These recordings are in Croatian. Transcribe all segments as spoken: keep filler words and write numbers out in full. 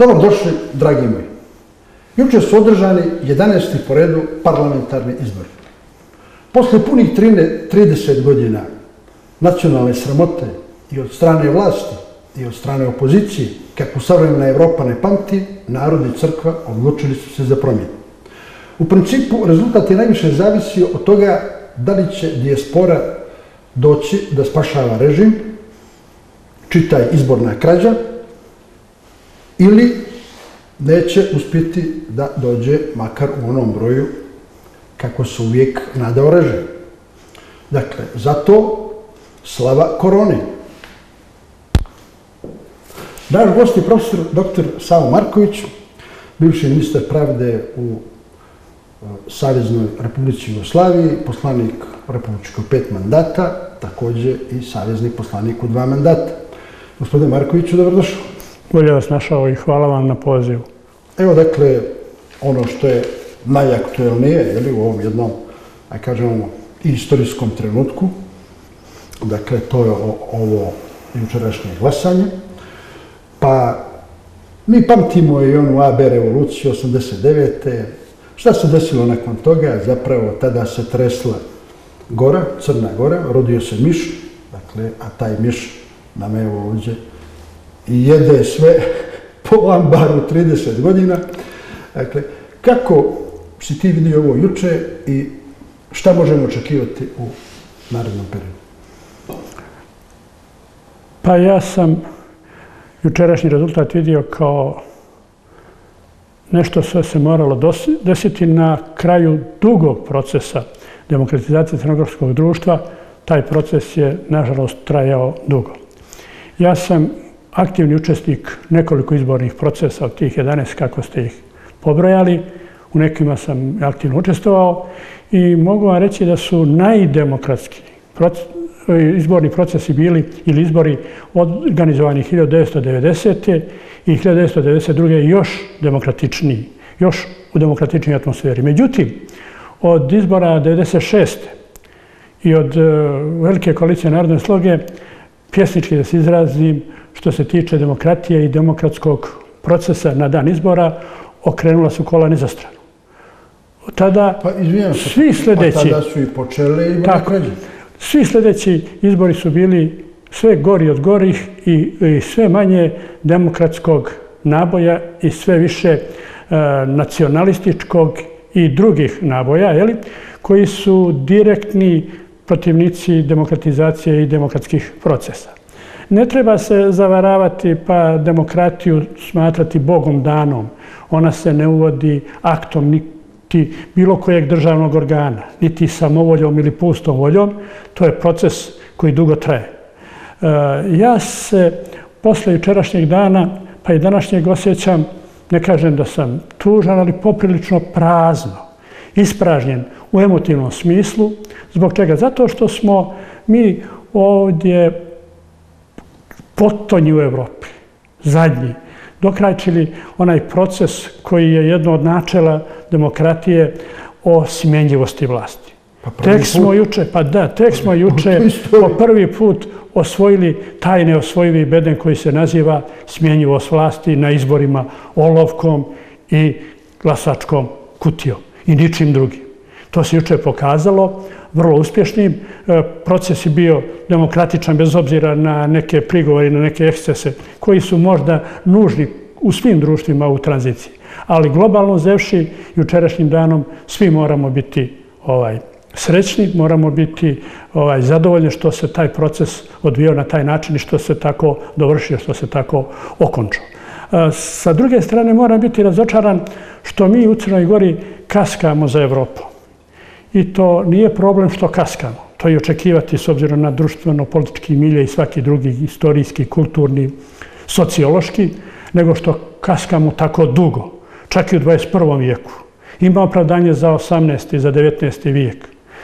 Dobrodošli, dragi moji. Juče su održani jedanaesti po redu parlamentarni izbori. Posle punih trideset godina nacionalne sramote i od strane vlasti i od strane opozicije, kako savremena Evropa ne pamti, narod i crkva odlučili su se za promjenu. U principu, rezultat je najviše zavisio od toga da li će dijaspora doći da spašava režim, čitaj izborna krađa, ili neće uspjeti da dođe makar u onom broju kako se uvijek nadao režim. Dakle, zato slava koroni. Naš gost je profesor doktor Savo Marković, bivši ministar pravde u Saveznoj Republici Jugoslaviji, poslanik republičkog pet mandata, također i savezni poslanik u dva mandata. Gospodine Markoviću, dobrodošli. Bolje vas našao i hvala vam na pozivu. Evo, dakle, ono što je najaktuelnije u ovom jednom, aj kažemo, istorijskom trenutku, dakle, to je ovo jučerašnje glasanje, pa mi pamtimo i onu A B revoluciju osamdeset devete. Šta se desilo nakon toga? Zapravo, tada se tresla Gora, Crna Gora, rodio se miš, dakle, a taj miš nam evo ovdje i jede sve po ambaru trideset godina. Dakle, kako si ti vidio ovo juče i šta možemo očekivati u narednom periodu? Pa ja sam jučerašnji rezultat vidio kao nešto što se moralo desiti na kraju dugog procesa demokratizacije crnogorskog društva. Taj proces je, nažalost, trajao dugo. Ja sam aktivni učesnik nekoliko izbornih procesa od tih jedanaest, kako ste ih pobrojali. U nekima sam aktivno učestvovao i mogu vam reći da su najdemokratski izborni procesi bili, ili izbori organizovani hiljadu devetsto devedesete. i hiljadu devetsto devedeset druge. još demokratičniji, još u demokratičnijoj atmosferi. Međutim, od izbora devedeset šeste. i od Velike koalicije narodne sloge, pjesnički da se izrazim, što se tiče demokratije i demokratskog procesa na dan izbora, okrenula su kola nizastranu. Tada pa, izvijem se, svi sljedeći... Pa tada su i počeli i tako, svi sljedeći izbori su bili sve gori od gorih i, i sve manje demokratskog naboja i sve više e, nacionalističkog i drugih naboja, jeli, koji su direktni protivnici demokratizacije i demokratskih procesa. Ne treba se zavaravati pa demokratiju smatrati Bogom danom. Ona se ne uvodi aktom niti bilo kojeg državnog organa, niti samovoljom ili pustom voljom. To je proces koji dugo traje. Ja se posle jučerašnjeg dana pa i današnjeg osjećam, ne kažem da sam tužan, ali poprilično prazno, ispražnjen u emotivnom smislu. Zbog čega? Zato što smo mi ovdje potonji u Evropi, zadnji, dokrajčili onaj proces koji je jedno od načela demokratije o smjenjivosti vlasti. Pa tek smo juče, pa da, tek smo juče po prvi put osvojili taj neosvojivi beden koji se naziva smjenjivost vlasti na izborima olovkom i glasačkom kutijom i ničim drugim. To se juče pokazalo vrlo uspješnim. Proces je bio demokratičan bez obzira na neke prigovore i na neke ekscese koji su možda nužni u svim društvima u tranziciji. Ali globalno uzevši jučerašnjim danom svi moramo biti ovaj, srećni, moramo biti ovaj, zadovoljni što se taj proces odvijao na taj način i što se tako dovršio, što se tako okončao. Sa druge strane moram biti razočaran što mi u Crnoj Gori kaskamo za Evropom. I to nije problem što kaskamo. To je očekivati s obzirom na društveno-politički milje i svaki drugi istorijski, kulturni, sociološki, nego što kaskamo tako dugo, čak i u dvadeset prvom vijeku. Ima opravdanje za osamnaesti i za devetnaesti vijek.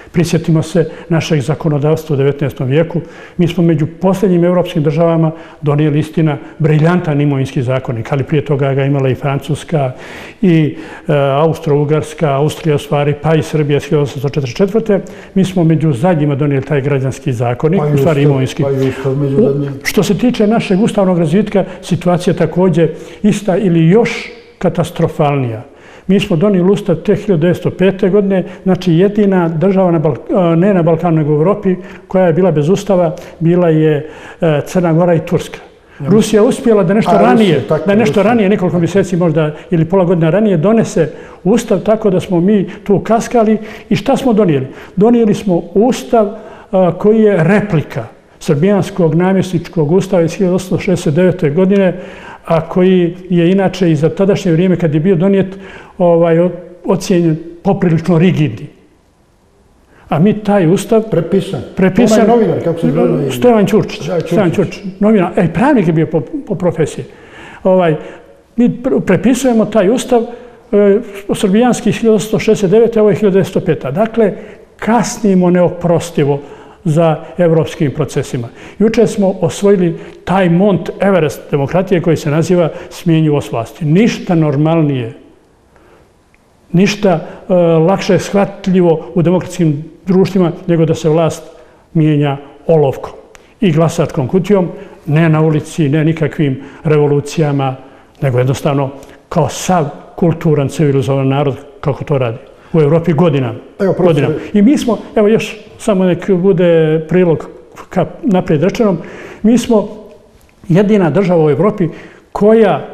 Prisjetimo se našeg zakonodavstva u devetnaestom vijeku. Mi smo među posljednjim evropskim državama donijeli, istina, briljantan imovinski zakonik, ali prije toga ga imala i Francuska, i e, Austro-Ugarska, Austrija u stvari, pa i Srbija hiljadu osamsto četrdeset četvrte. Mi smo među zadnjima donijeli taj građanski zakonik, pa u stvari imovinski. Pa u, što se tiče našeg ustavnog razvitka, situacija također ista ili još katastrofalnija. Mi smo donijeli ustav te hiljadu devetsto pete. godine, znači jedina država, na Balk- ne na Balkanu nego u Europi, koja je bila bez ustava, bila je Crna Gora i Turska. Ja, Rusija uspjela da nešto A, ranije, Rusija, da nešto Rusija. ranije, nekoliko mjeseci možda ili pola godina ranije, donese ustav, tako da smo mi tu kaskali. I šta smo donijeli? Donijeli smo ustav a, koji je replika srbijanskog namjesničkog ustava iz hiljadu osamsto šezdeset devete. godine, a koji je inače i za tadašnje vrijeme kad je bio donijet ovaj, ocijenjen poprilično rigidni. A mi taj ustav... Prepisan. Prepisan. Onaj novinar, kako se zove? Stojan Ćurčić. Ja, Stojan Ćurčić. Novinar. Ej, pravnik je bio po, po profesiji. Ovaj, mi prepisujemo taj ustav e, srbijanski hiljadu osamsto šezdeset devete. ovo je hiljadu devetsto peta. Dakle, kasnimo neoprostivo za evropskim procesima. Juče smo osvojili taj Mont Everest demokratije koji se naziva smjenjivost vlasti. Ništa normalnije, ništa e, lakše shvatljivo u demokratskim društvima nego da se vlast mijenja olovkom i glasačkom kutijom, ne na ulici, ne nikakvim revolucijama, nego jednostavno kao sav kulturan, civilizovan narod kako to radi. U Evropi godinama. Evo, godinama. I mi smo, evo još samo nek bude prilog ka naprijed rečenom, mi smo jedina država u Evropi koja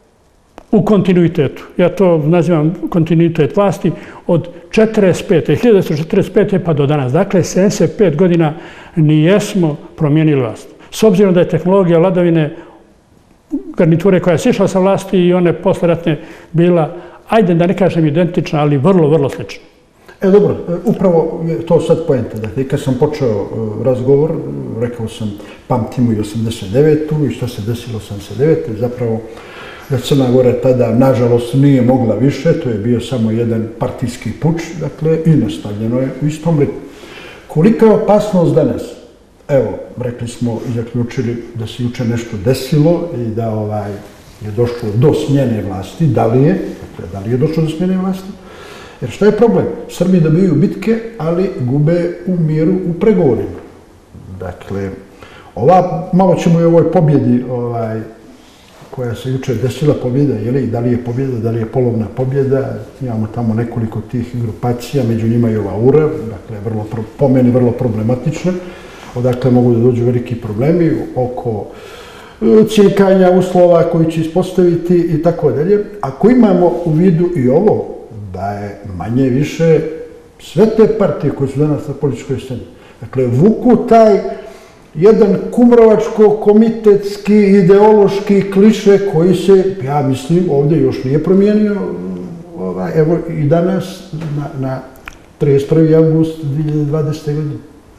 u kontinuitetu, ja to nazivam kontinuitet vlasti, od četrdeset pete. hiljadu devetsto četrdeset pete. pa do danas. Dakle, sedamdeset pet godina nijesmo promijenili vlast. S obzirom da je tehnologija vladavine garniture koja je sišla sa vlasti i one posleratne bila, ajde da ne kažem identična, ali vrlo, vrlo slična. E, dobro, upravo je to sad poenta. Dakle, kad sam počeo razgovor, rekao sam pamtimo i osamdeset devetu i što se desilo osamdeset devete. Zapravo, da Crna Gora tada, nažalost, nije mogla više, to je bio samo jedan partijski puč, dakle, i nastavljeno je u istom ritmu. Kolika je opasnost danas? Evo, rekli smo i zaključili da se juče nešto desilo i da ovaj, je došlo do smjene vlasti. Da li je? Dakle, da li je došlo do smjene vlasti? Jer šta je problem? Srbi dobiju bitke, ali gube u miru u pregovorima. Dakle, ova, malo ćemo i ovoj pobjedi, ovaj, koja se juče desila pobjeda, jeli, da li je pobjeda, da li je polovna pobjeda, imamo tamo nekoliko tih grupacija, među njima i ova U R A, dakle, vrlo, po meni vrlo problematična, odakle mogu da dođu veliki problemi oko cjekanja uslova koji će ispostaviti i tako dalje. Ako imamo u vidu i ovo, da je manje više sve te partije koje su danas na političkoj sceni, dakle, vuku taj jedan kumrovačko-komitetski, ideološki kliše koji se, ja mislim, ovdje još nije promijenio, ovaj, evo i danas, na, na trideset prvi avgust dvije hiljade dvadesete. godine.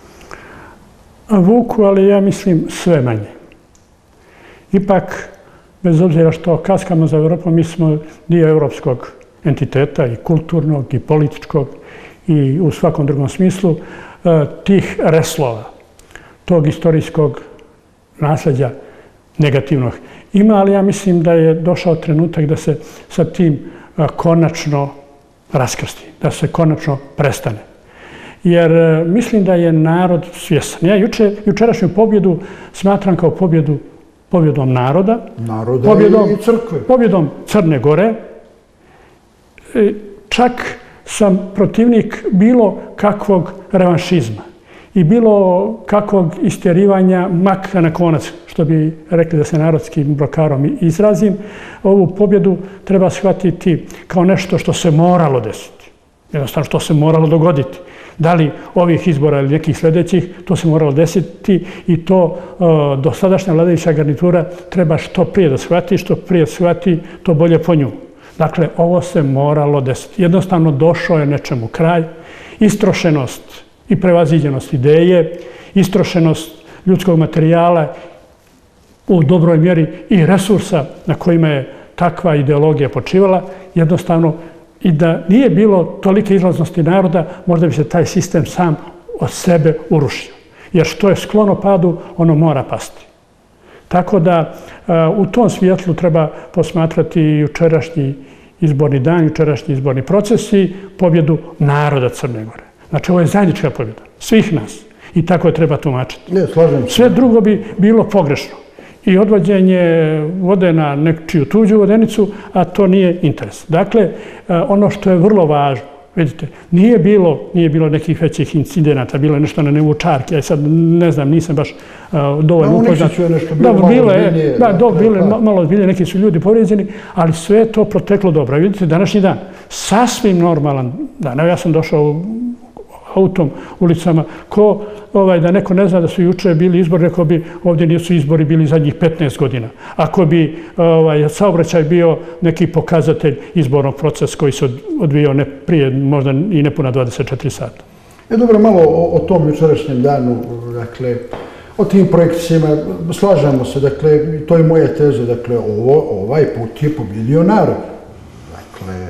Vuku, ali ja mislim sve manje. Ipak, bez obzira što kaskamo za Europom, mi smo dio europskog entiteta i kulturnog i političkog i u svakom drugom smislu tih reslova, tog istorijskog nasljeđa negativnog ima, ali ja mislim da je došao trenutak da se sa tim konačno raskrsti, da se konačno prestane. Jer mislim da je narod svjestan. Ja juče, jučerašnju pobjedu smatram kao pobjedu pobjedom naroda, naroda pobjedom, i crkve. Pobjedom Crne Gore. Čak sam protivnik bilo kakvog revanšizma i bilo kakvog istjerivanja maka na konac, što bi rekli da se narodskim brokarom izrazim. Ovu pobjedu treba shvatiti kao nešto što se moralo desiti. Jednostavno što se moralo dogoditi. Da li ovih izbora ili nekih sljedećih, to se moralo desiti i to e, do sadašnja vladajuća garnitura treba što prije da shvati, što prije shvati, to bolje po nju. Dakle, ovo se moralo desiti. Jednostavno došao je nečemu kraj. Istrošenost i prevaziđenost ideje, istrošenost ljudskog materijala u dobroj mjeri i resursa na kojima je takva ideologija počivala, jednostavno i da nije bilo tolike izlaznosti naroda, možda bi se taj sistem sam od sebe urušio. Jer što je sklono padu, ono mora pasti. Tako da u tom svijetlu treba posmatrati jučerašnji izborni dan, jučerašnji izborni proces i pobjedu naroda Crne Gore. Znači, ovo je zajednička pobjeda svih nas i tako je treba tumačiti. Ne, slažem se. Sve drugo bi bilo pogrešno. I odvođenje vode na nečiju tuđu vodenicu, a to nije interes. Dakle, ono što je vrlo važno, vidite, nije bilo, nije bilo nekih većih incidenata, bilo je nešto na nivou čarke, a sad ne znam, nisam baš dovoljno upoznat. No, u Nikšiću je nešto bilo malo ozbiljnije. Da, dok bile malo ozbiljnije, neki su ljudi povrijeđeni, ali sve je to proteklo dobro. Vidite, današnji dan, sasvim normalan dan. Evo, ja sam došao autom, ulicama, ko da neko ne zna da su juče bili izbori, rekao bi ovdje nisu izbori bili zadnjih petnaest godina. Ako bi saobraćaj bio neki pokazatelj izbornog procesa koji se odvijao prije možda i nepuna dvadeset četiri sata. E dobro, malo o tom jučerašnjem danu, dakle, o tim projekcijama, slažemo se, dakle, to je moja teza, dakle, ovaj put je pobjedio narod. Dakle,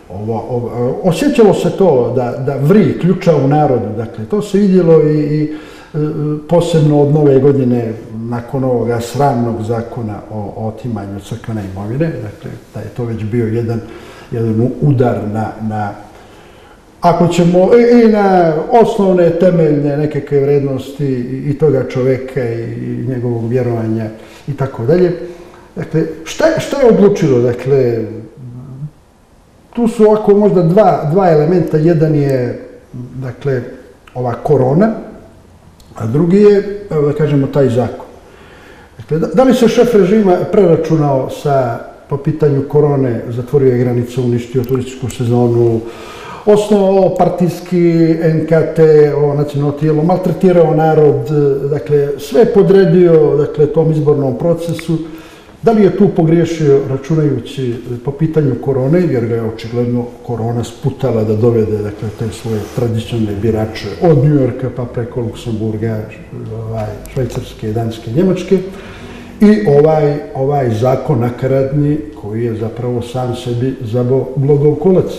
osjećalo se to da vri ključa u narodu, dakle, to se vidjelo i posebno od nove godine nakon ovoga sramnog zakona o otimanju crkvene imovine, dakle, da je to već bio jedan udar na, ako ćemo, i na osnovne temeljne nekakve vrednosti i toga čoveka i njegovog vjerovanja i tako dalje. Dakle, šta je odlučilo, dakle, tu su ovako možda dva elementa. Jedan je, dakle, ova korona, a drugi je, da kažemo, taj zakon. Dakle, da li se šef režima preračunao sa, po pitanju korone, zatvorio je granicu, uništio turističku sezonu, osnovao partijski N K T, ovo nacionalno tijelo, maltretirao narod, dakle, sve podredio, dakle, tom izbornom procesu. Da li je tu pogriješio računajući po pitanju korone, jer ga je očigledno korona sputala da dovede, dakle, te svoje tradicionalne birače od Njujorka pa preko Luksemburga, Švajcarske, Danske, Njemačke i ovaj zakon nakaradni koji je zapravo sam sebi zabao glogov kolac.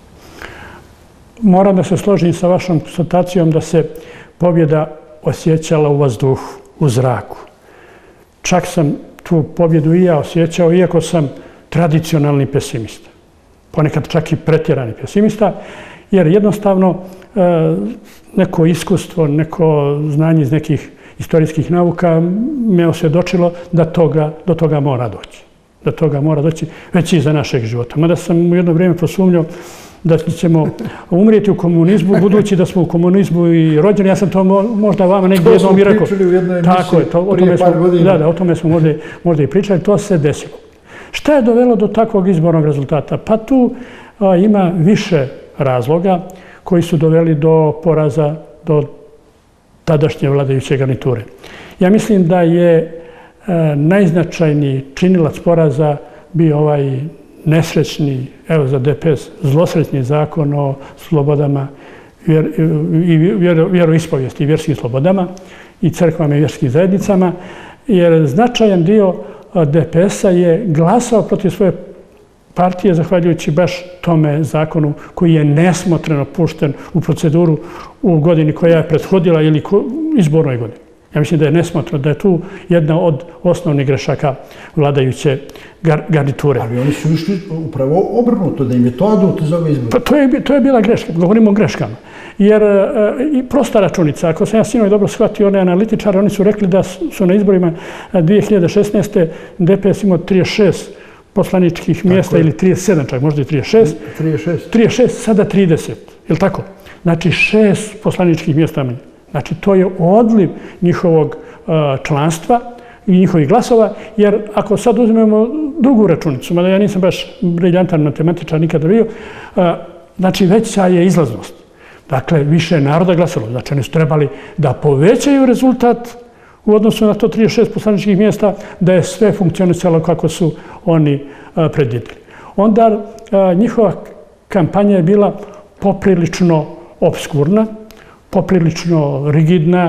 Moram da se složim sa vašom konstatacijom da se pobjeda osjećala u vazduhu, u zraku. Čak sam tu pobjedu i ja osjećao, iako sam tradicionalni pesimista. Ponekad čak i pretjerani pesimista, jer jednostavno neko iskustvo, neko znanje iz nekih istorijskih nauka me osvjedočilo da do toga mora doći. Da toga mora doći već i za našeg života. Mada sam u jedno vrijeme posumnjao da ćemo umrijeti u komunizmu, budući da smo u komunizmu i rođeni. Ja sam to možda vama negdje jednom i rekao. To smo pričali u jednoj emisiji prije par godina. Da, da, o tome smo možda i pričali. To se desilo. Šta je dovelo do takvog izbornog rezultata? Pa tu ima više razloga koji su doveli do poraza, do tadašnje vladajuće garniture. Ja mislim da je najznačajniji činilac poraza bio ovaj nesrećni, evo za D P S, zlosrećni zakon o slobodama i vjeroispovijesti i vjerskim slobodama i crkvama i vjerskim zajednicama, jer značajan dio D P S-a je glasao protiv svoje partije zahvaljujući baš tome zakonu koji je nesmotreno pušten u proceduru u godini koja je prethodila ili izbornoj godini. Ja mislim da je nesmotreno, da je tu jedna od osnovnih grešaka vladajuće garniture. Ali oni su išli upravo obrnuto, da im je to adut za ove izbore. To je bila greška, govorimo o greškama. Jer i prosta računica, ako sam ja sinoć dobro shvatio one analitičare, oni su rekli da su na izborima dvije hiljade šesnaeste. D P S imao trideset šest poslaničkih mjesta ili trideset sedam čak, možda i trideset šest. trideset šest, sada trideset, je li tako? Znači šest poslaničkih mjesta manje. Znači, to je odliv njihovog članstva i njihovih glasova, jer ako sad uzmemo drugu računicu, mada ja nisam baš briljantan matematičar nikada bio, znači veća je izlaznost. Dakle, više je naroda glasalo. Znači, oni su trebali da povećaju rezultat u odnosu na to trideset šest poslaničkih mjesta, da je sve funkcionisalo kako su oni predvidjeli. Onda njihova kampanja je bila poprilično obskurna, poprilično rigidna,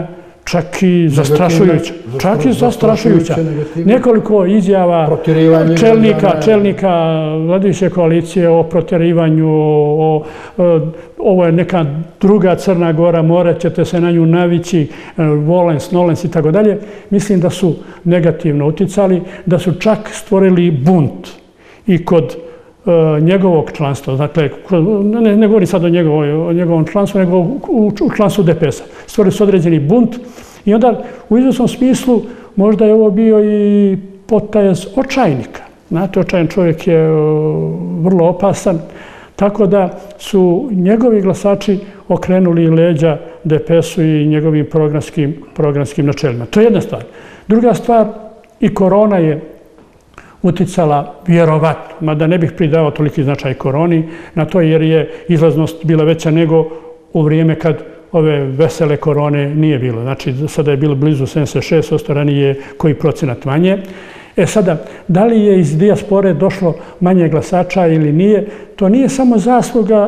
čak i zastrašujuća. Čak i zastrašujuća. Nekoliko izjava čelnika, čelnika vladajuće koalicije o protjerivanju, o, o, ovo je neka druga Crna Gora, morat ćete se na nju navići, volens, nolens i tako dalje. Mislim da su negativno uticali, da su čak stvorili bunt i kod njegovog članstva, dakle, ne, ne govorim sad o, njegovoj, o njegovom članstvu, nego u, u članstvu D P S-a. Stvorili su određeni bunt i onda u izvjesnom smislu možda je ovo bio i potez očajnika. Znate, očajan čovjek je vrlo opasan, tako da su njegovi glasači okrenuli leđa D P S-u i njegovim programskim, programskim načelima. To je jedna stvar. Druga stvar, i korona je uticala vjerovatno, mada ne bih pridao toliki značaj koroni na to, jer je izlaznost bila veća nego u vrijeme kad ove vesele korone nije bilo. Znači, sada je bilo blizu sedamdeset šest posto, ranije koji procenat manje. E sada, da li je iz dijaspore došlo manje glasača ili nije, to nije samo zasluga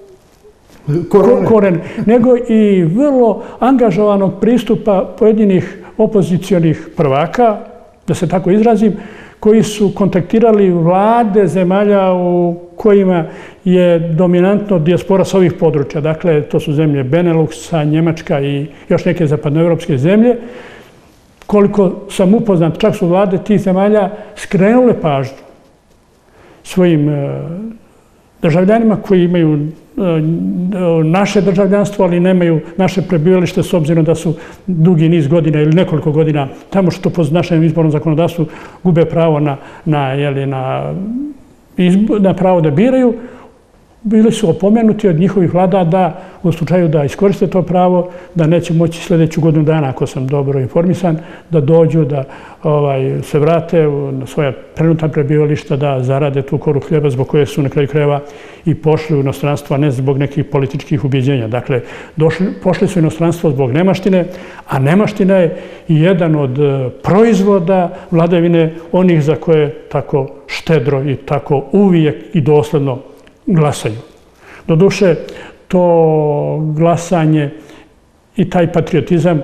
korone, korene, nego i vrlo angažovanog pristupa pojedinih opozicionih prvaka, da se tako izrazim, koji su kontaktirali vlade zemalja u kojima je dominantno dijaspora s ovih područja. Dakle, to su zemlje Beneluxa, Njemačka i još neke zapadnoevropske zemlje. Koliko sam upoznat, čak su vlade tih zemalja skrenule pažnju svojim državljanima koji imaju naše državljanstvo, ali nemaju naše prebivalište s obzirom da su dugi niz godina ili nekoliko godina tamo, što po našem izbornom zakonodavstvu gube pravo na, na, jeli, na, na pravo da biraju. Bili su opomenuti od njihovih vlada da u slučaju da iskoriste to pravo, da neće moći sljedeću godinu dana, ako sam dobro informisan, da dođu, da ovaj, se vrate na svoja trenutna prebivališta, da zarade tu koru hljeba zbog koje su na kraju krajeva i pošli u inostranstvo, a ne zbog nekih političkih ubjeđenja. Dakle, došli, pošli su u inostranstvo zbog nemaštine, a nemaština je i jedan od proizvoda vladavine onih za koje tako štedro i tako uvijek i dosledno glasaju. Doduše, to glasanje i taj patriotizam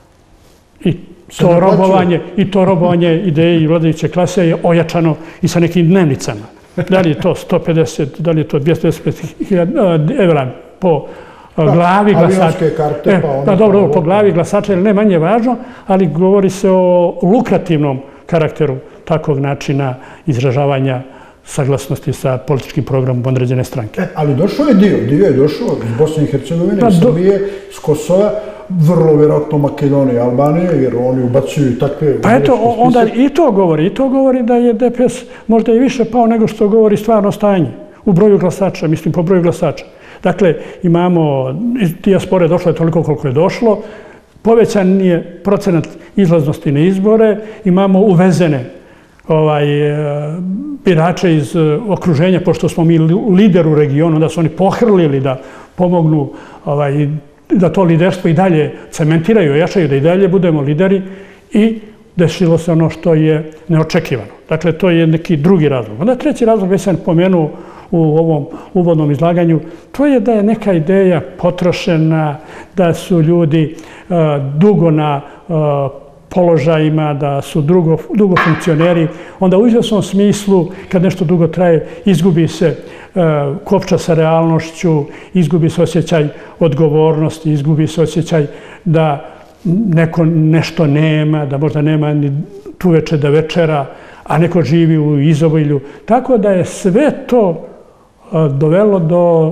i to robovanje, i to robovanje ideje i vladajuće klase je ojačano i sa nekim dnevnicama. Da li je to sto pedeset, da li je to dvjesto pedeset hiljada evra po glavi glasača. E, pa dobro, po glavi glasača, jer ne manje važno, ali govori se o lukrativnom karakteru takvog načina izražavanja saglasnosti sa političkim programom određene stranke. E, ali došao je dio, dio je došao iz Bosne i Hercegovine, pa, iz Srbije, s Kosova, vrlo vjerojatno Makedonije i Albanije, jer oni ubacuju takve... Pa eto, onda i to govori, i to govori da je D P S možda i više pao nego što govori stvarno stanje u broju glasača, mislim po broju glasača. Dakle, imamo, iz dijaspore došlo je toliko koliko je došlo, povećan je procenat izlaznosti na izbore, imamo uvezene ovaj, birače iz okruženja, pošto smo mi lider u regionu, da su oni pohrlili da pomognu ovaj, da to liderstvo i dalje cementiraju, jačaju, da i dalje budemo lideri, i desilo se ono što je neočekivano. Dakle, to je neki drugi razlog. Onda treći razlog, već sam pomenuo u ovom uvodnom izlaganju, to je da je neka ideja potrošena, da su ljudi uh, dugo na uh, položajima, da su dugo, dugo funkcioneri. Onda u izvjesnom smislu, kad nešto dugo traje, izgubi se uh, kopča sa realnošću, izgubi se osjećaj odgovornosti, izgubi se osjećaj da neko nešto nema, da možda nema ni uveče da večera, a neko živi u izobilju. Tako da je sve to dovelo do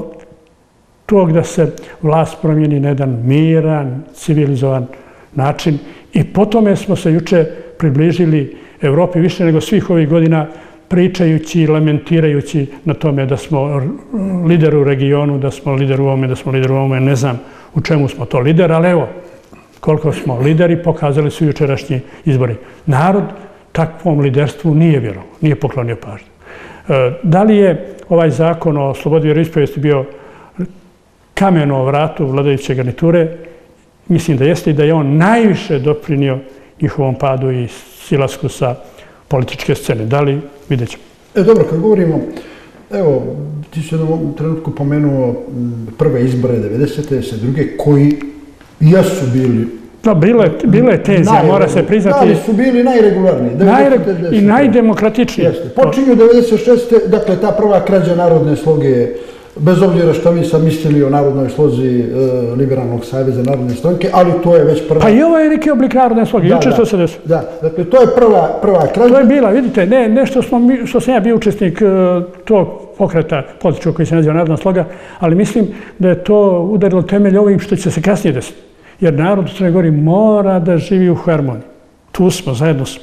tog da se vlast promijeni na jedan miran, civilizovan način. I po tome smo se juče približili Evropi više nego svih ovih godina, pričajući i lamentirajući na tome da smo lider u regionu, da smo lider u ovome, da smo lider u ovome. Ne znam u čemu smo to lider, ali evo, koliko smo lideri, pokazali su jučerašnji izbori. Narod takvom liderstvu nije vjerovao, nije poklonio pažnju. Da li je ovaj zakon o slobodi vjeroispovijesti bio kamen o vratu vladajuće garniture? Mislim da jeste i da je on najviše doprinio njihovom padu i silasku sa političke scene. Da li? Vidjet ćemo. E, dobro, kad govorimo, evo, ti si u jednom trenutku pomenuo prve izbore devedesete, se druge, koji jesu bili No, bilo je tenzija, mora se priznati. Da li su bili najregularniji? I najdemokratičniji. Počinju devedeset šeste. Dakle, ta prva krađa narodne sloge, bez obzira što mi sam mislili o narodnoj slozi Liberalnog saveza narodne stranke, ali to je već prva... Pa i ovo je neki oblik narodne sloge, juče što se desilo. Da, dakle, to je prva krađa. To je bila, vidite, ne što sam ja bio učesnik tog pokreta političkog koji se naziva narodna sloga, ali mislim da je to udarilo temelj ovim što će se kasnije desiti. Jer narod u Crnoj Gori mora da živi u harmoniji. Tu smo, zajedno smo.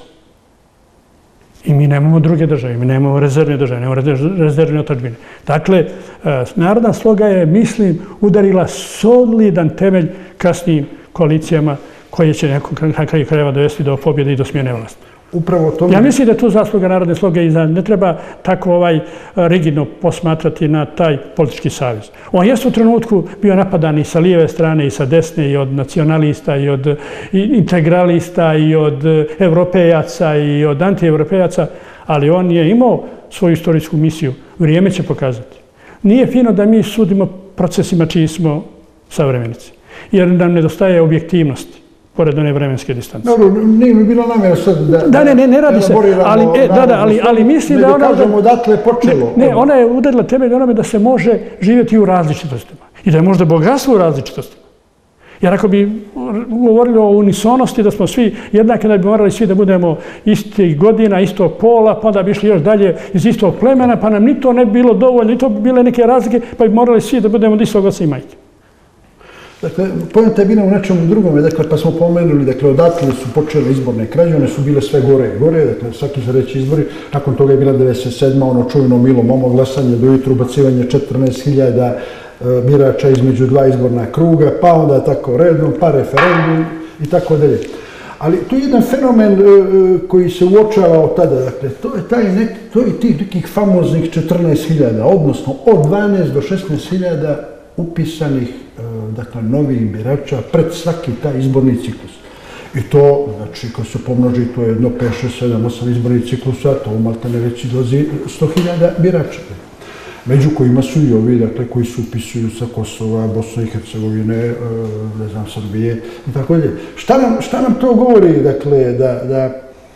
I mi nemamo druge države, mi nemamo rezervne države, nemamo rezervne otadžbine. Dakle, narodna sloga je, mislim, udarila solidan temelj kasnijim koalicijama koje će nekog na kraju krajeva dovesti do pobjede i do smjene vlasti. Ja mislim da je tu zasluga narodne sloge i da ne treba tako rigidno posmatrati na taj politički savez. On jest u trenutku bio napadan i sa lijeve strane i sa desne i od nacionalista i od integralista i od evropejaca i od antievropejaca, ali on je imao svoju istorijsku misiju. Vrijeme će pokazati. Nije fino da mi sudimo procesima čiji smo savremenici, jer nam nedostaje objektivnosti pored one vremenske distance. Dobro, nije mi bila namjera sad da... Da, ne, ne radi se, ali mislim da ona... Ne kažemo odakle je počelo. Ne, ona je udarila temelj onome da se može živjeti u različitostima i da je možda bogatstvo u različitostima. Jer ako bi govorili o unisonosti, da smo svi jednaki, da bi morali svi da budemo istih godina, istog pola, pa da bi išli još dalje iz istog plemena, pa nam ni to ne bi bilo dovoljno, ni to bi bile neke razlike, pa bi morali svi da budemo od istog oca i majke. Dakle, pojenta je bila u nečemu drugome, dakle, pa smo pomenuli, dakle, odatle su počele izborne krađe, one su bile sve gore i gore, dakle, svaki za reći izbori, nakon toga je bila devedeset sedma ono čujno milo momo glasanje, do jutru ubacivanje četrnaest hiljada birača između dva izborna kruga, pa onda tako redom, pa referendum i tako dalje. Ali to je jedan fenomen koji se uočava od tada, dakle, to je tih nekih famoznih četrnaest hiljada, odnosno od dvanaest do šesnaest hiljada upisanih, dakle, novih birača pred svaki taj izborni ciklus. I to, znači, kad se pomnoži, to je jedno pet, šest, sedam, osam izbornih ciklusa, to maltene već izlazi sto hiljada birača. Među kojima su i ovi, dakle, koji se upisuju sa Kosova, Bosne i Hercegovine, ne znam, Srbije i tako dalje. Šta nam to govori, dakle, da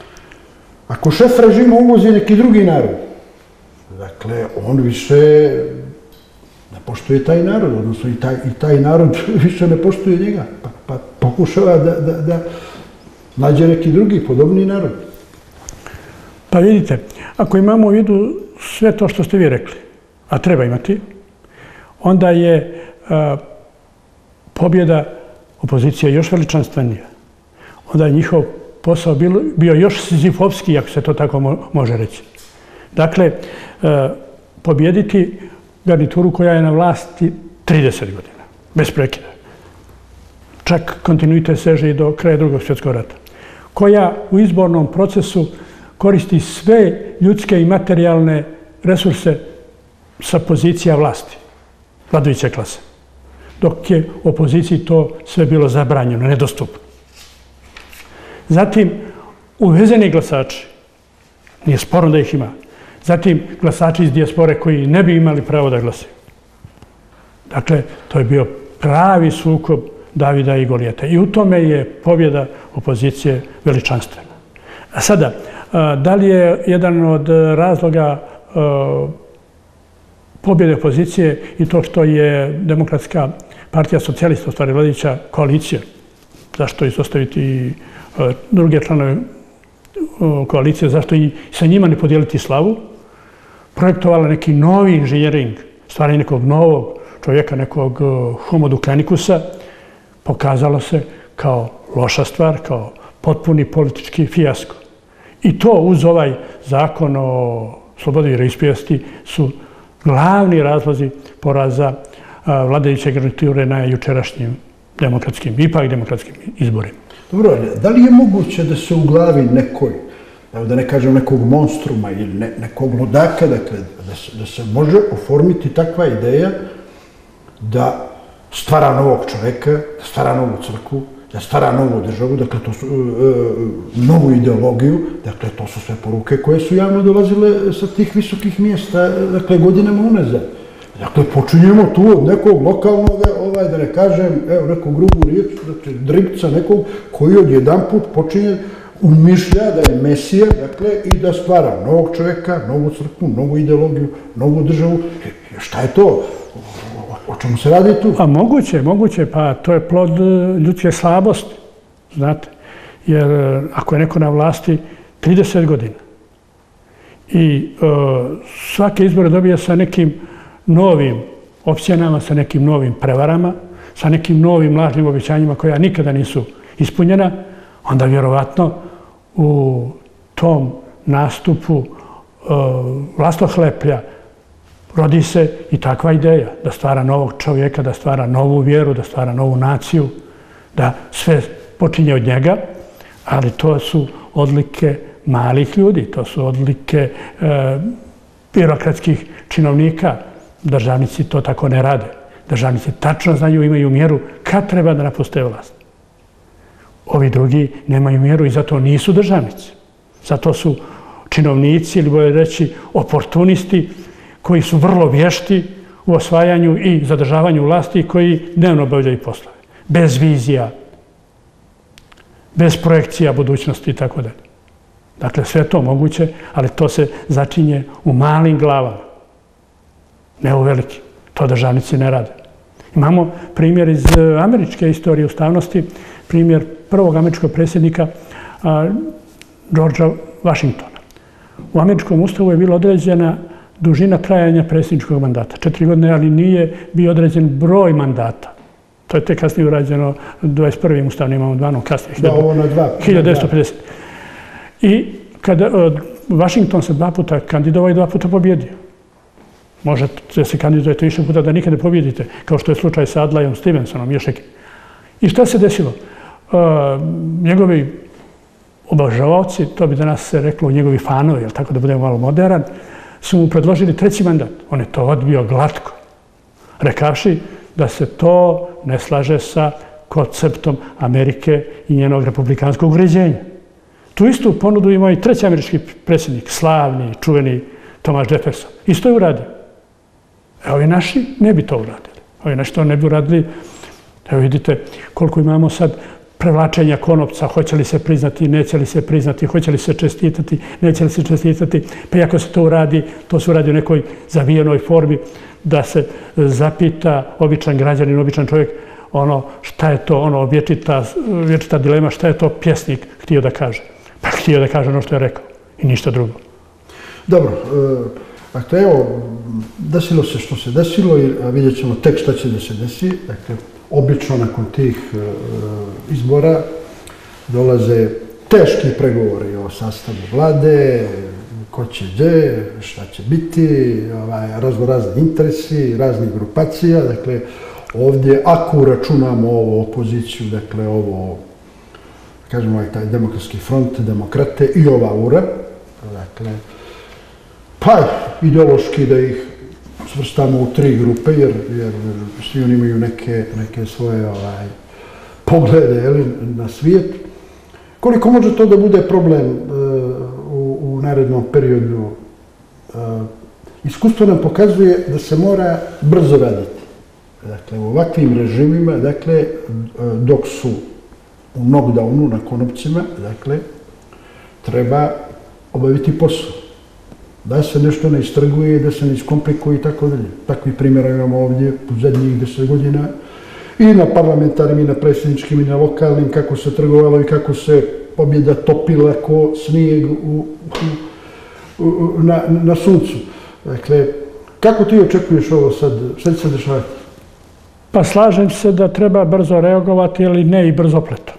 ako šef režima uvozi neki drugi narod, dakle, on više ne poštuje taj narod, odnosno i taj narod više ne poštuje njega, pa pokušava da nađe neki drugi, podobni narod. Pa vidite, ako imamo u vidu sve to što ste vi rekli, a treba imati, onda je pobjeda opozicije još veličanstvenija. Onda je njihov posao bio još sizifovski, ako se to tako može reći. Dakle, pobjediti garnituru koja je na vlasti trideset godina, bez prekida. Čak kontinuitet seže i do kraja drugog svjetskog rata. Koja u izbornom procesu koristi sve ljudske i materijalne resurse sa pozicija vlasti, vladajuće klase. Dok je u opoziciji to sve bilo zabranjeno, nedostupno. Zatim, uvezeni glasači, nije sporno da ih ima. Zatim, glasači iz dijaspore koji ne bi imali pravo da glasaju. Dakle, to je bio pravi sukob Davida i Golijata. I u tome je pobjeda opozicije veličanstvena. A sada, da li je jedan od razloga pobjede opozicije i to što je Demokratska partija socijalista, u stvari vladajuća koalicija, zašto izostaviti i druge članove koalicije, zašto i sa njima ne podijeliti slavu, projektovala neki novi inženjering, stvaranje nekog novog čovjeka, nekog homo duklanikusa, pokazalo se kao loša stvar, kao potpuni politički fijasko. I to uz ovaj zakon o slobodi vjeroispovijesti su glavni razlozi poraza vladajuće garniture na jučerašnjim demokratskim, ipak demokratskim izborima. Dobro, da li je moguće da se u glavi nekoj, da ne kažem nekog monstruma ili nekog ludaka, dakle, da se može oformiti takva ideja da stvara novog čoveka, da stvara novu crkvu, da stvara novu državu, dakle, to su novu ideologiju, dakle, to su sve poruke koje su javno dolazile sa tih visokih mjesta, dakle, godinama unazad. Dakle, počinjemo tu od nekog lokalnog, ovaj, da ne kažem, evo, neku grubu riječ, znači, dripca nekog koji od jedan put počinje umišlja da je Mesija, dakle, i da stvara novog čovjeka, novu crkvu, novu ideologiju, novu državu. Šta je to? O čemu se radi tu? Pa moguće, moguće, pa to je plod ljudske slabosti, znate. Jer ako je neko na vlasti trideset godina i uh, svake izbore dobije sa nekim novim opsjenama, sa nekim novim prevarama, sa nekim novim lažnim obećanjima koja nikada nisu ispunjena, onda vjerovatno u tom nastupu uh, vlastohleplja rodi se i takva ideja da stvara novog čovjeka, da stvara novu vjeru, da stvara novu naciju, da sve počinje od njega, ali to su odlike malih ljudi, to su odlike e, birokratskih činovnika. Državnici to tako ne rade. Državnici tačno znaju, imaju mjeru kad treba da napuste vlast. Ovi drugi nemaju mjeru i zato nisu državnici. Zato su činovnici, ili bolje reći oportunisti, koji su vrlo vješti u osvajanju i zadržavanju vlasti, koji dnevno obavljaju poslove. Bez vizija, bez projekcija budućnosti i tako dalje. Dakle, sve to moguće, ali to se začinje u malim glavama, ne u velikim. To državnici ne rade. Imamo primjer iz američke istorije ustavnosti, primjer prvog američkog predsjednika Georgea Washingtona. U američkom ustavu je bila određena dužina trajanja predsjedničkog mandata. Četiri godine, ali nije bio određen broj mandata. To je tek kasnije urađeno dvadeset prvim ustavnim amandmanom kasnije. Da, ovo na dva. hiljadu devetsto pedeset. I kada Washington se dva puta kandidovao i dva puta pobjedio. Možete se kandidujete više puta da nikad ne pobjedite, kao što je slučaj sa Adlajom Stevensonom, još neki. I šta se desilo? Njegovi obožavaoci, to bi danas se reklo njegovi fanovi, jel tako da budemo malo modern, su mu predložili treći mandat. On je to odbio glatko, rekavši da se to ne slaže sa konceptom Amerike i njenog republikanskog uređenja. Tu istu ponudu imao i treći američki predsjednik, slavni, čuveni Thomas Jefferson. Isto je uradio. E, ovi naši ne bi to uradili. Ovi naši to ne bi uradili. Evo vidite koliko imamo sad prevlačenja konopca, hoće li se priznati, neće li se priznati, hoće li se čestitati, neće li se čestitati. Pa iako se to uradi, to se uradi u nekoj zavijenoj formi da se zapita običan građanin, običan čovjek, ono šta je to, ono vječita, vječita dilema, šta je to pjesnik htio da kaže. Pa htio da kaže ono što je rekao i ništa drugo. Dobro, dakle evo, desilo se što se desilo i vidjet ćemo tek šta će da se desi. Dakle, obično nakon tih izbora dolaze teški pregovori o sastavu vlade, ko će gdje, šta će biti, razno razni interesi, raznih grupacija. Dakle, ovdje, ako računamo ovo opoziciju, dakle, ovo, kažemo, ovaj taj demokratski front, demokrate i ova ura, dakle, pa ideološki da ih svrstamo u tri grupe, jer, jer svi oni imaju neke, neke svoje ovaj, poglede jeli, na svijet. Koliko može to da bude problem uh, u, u narednom periodu? Uh, iskustvo nam pokazuje da se mora brzo raditi. Dakle, u ovakvim režimima, dakle, dok su u knockdownu, na konopcima, dakle, treba obaviti posao. Da se nešto ne istrguje, da se ne iskomplikuje i tako dalje. Takvi primjera imamo ovdje u zadnjih deset godina i na parlamentarnim, i na predsjedničkim, i na lokalnim, kako se trgovalo i kako se pobjeda topila ko snijeg u, u, u, na, na suncu. Dakle, kako ti očekuješ ovo sad, šta će se dešavati? Pa slažem se da treba brzo reagovati, ali ne i brzopleto.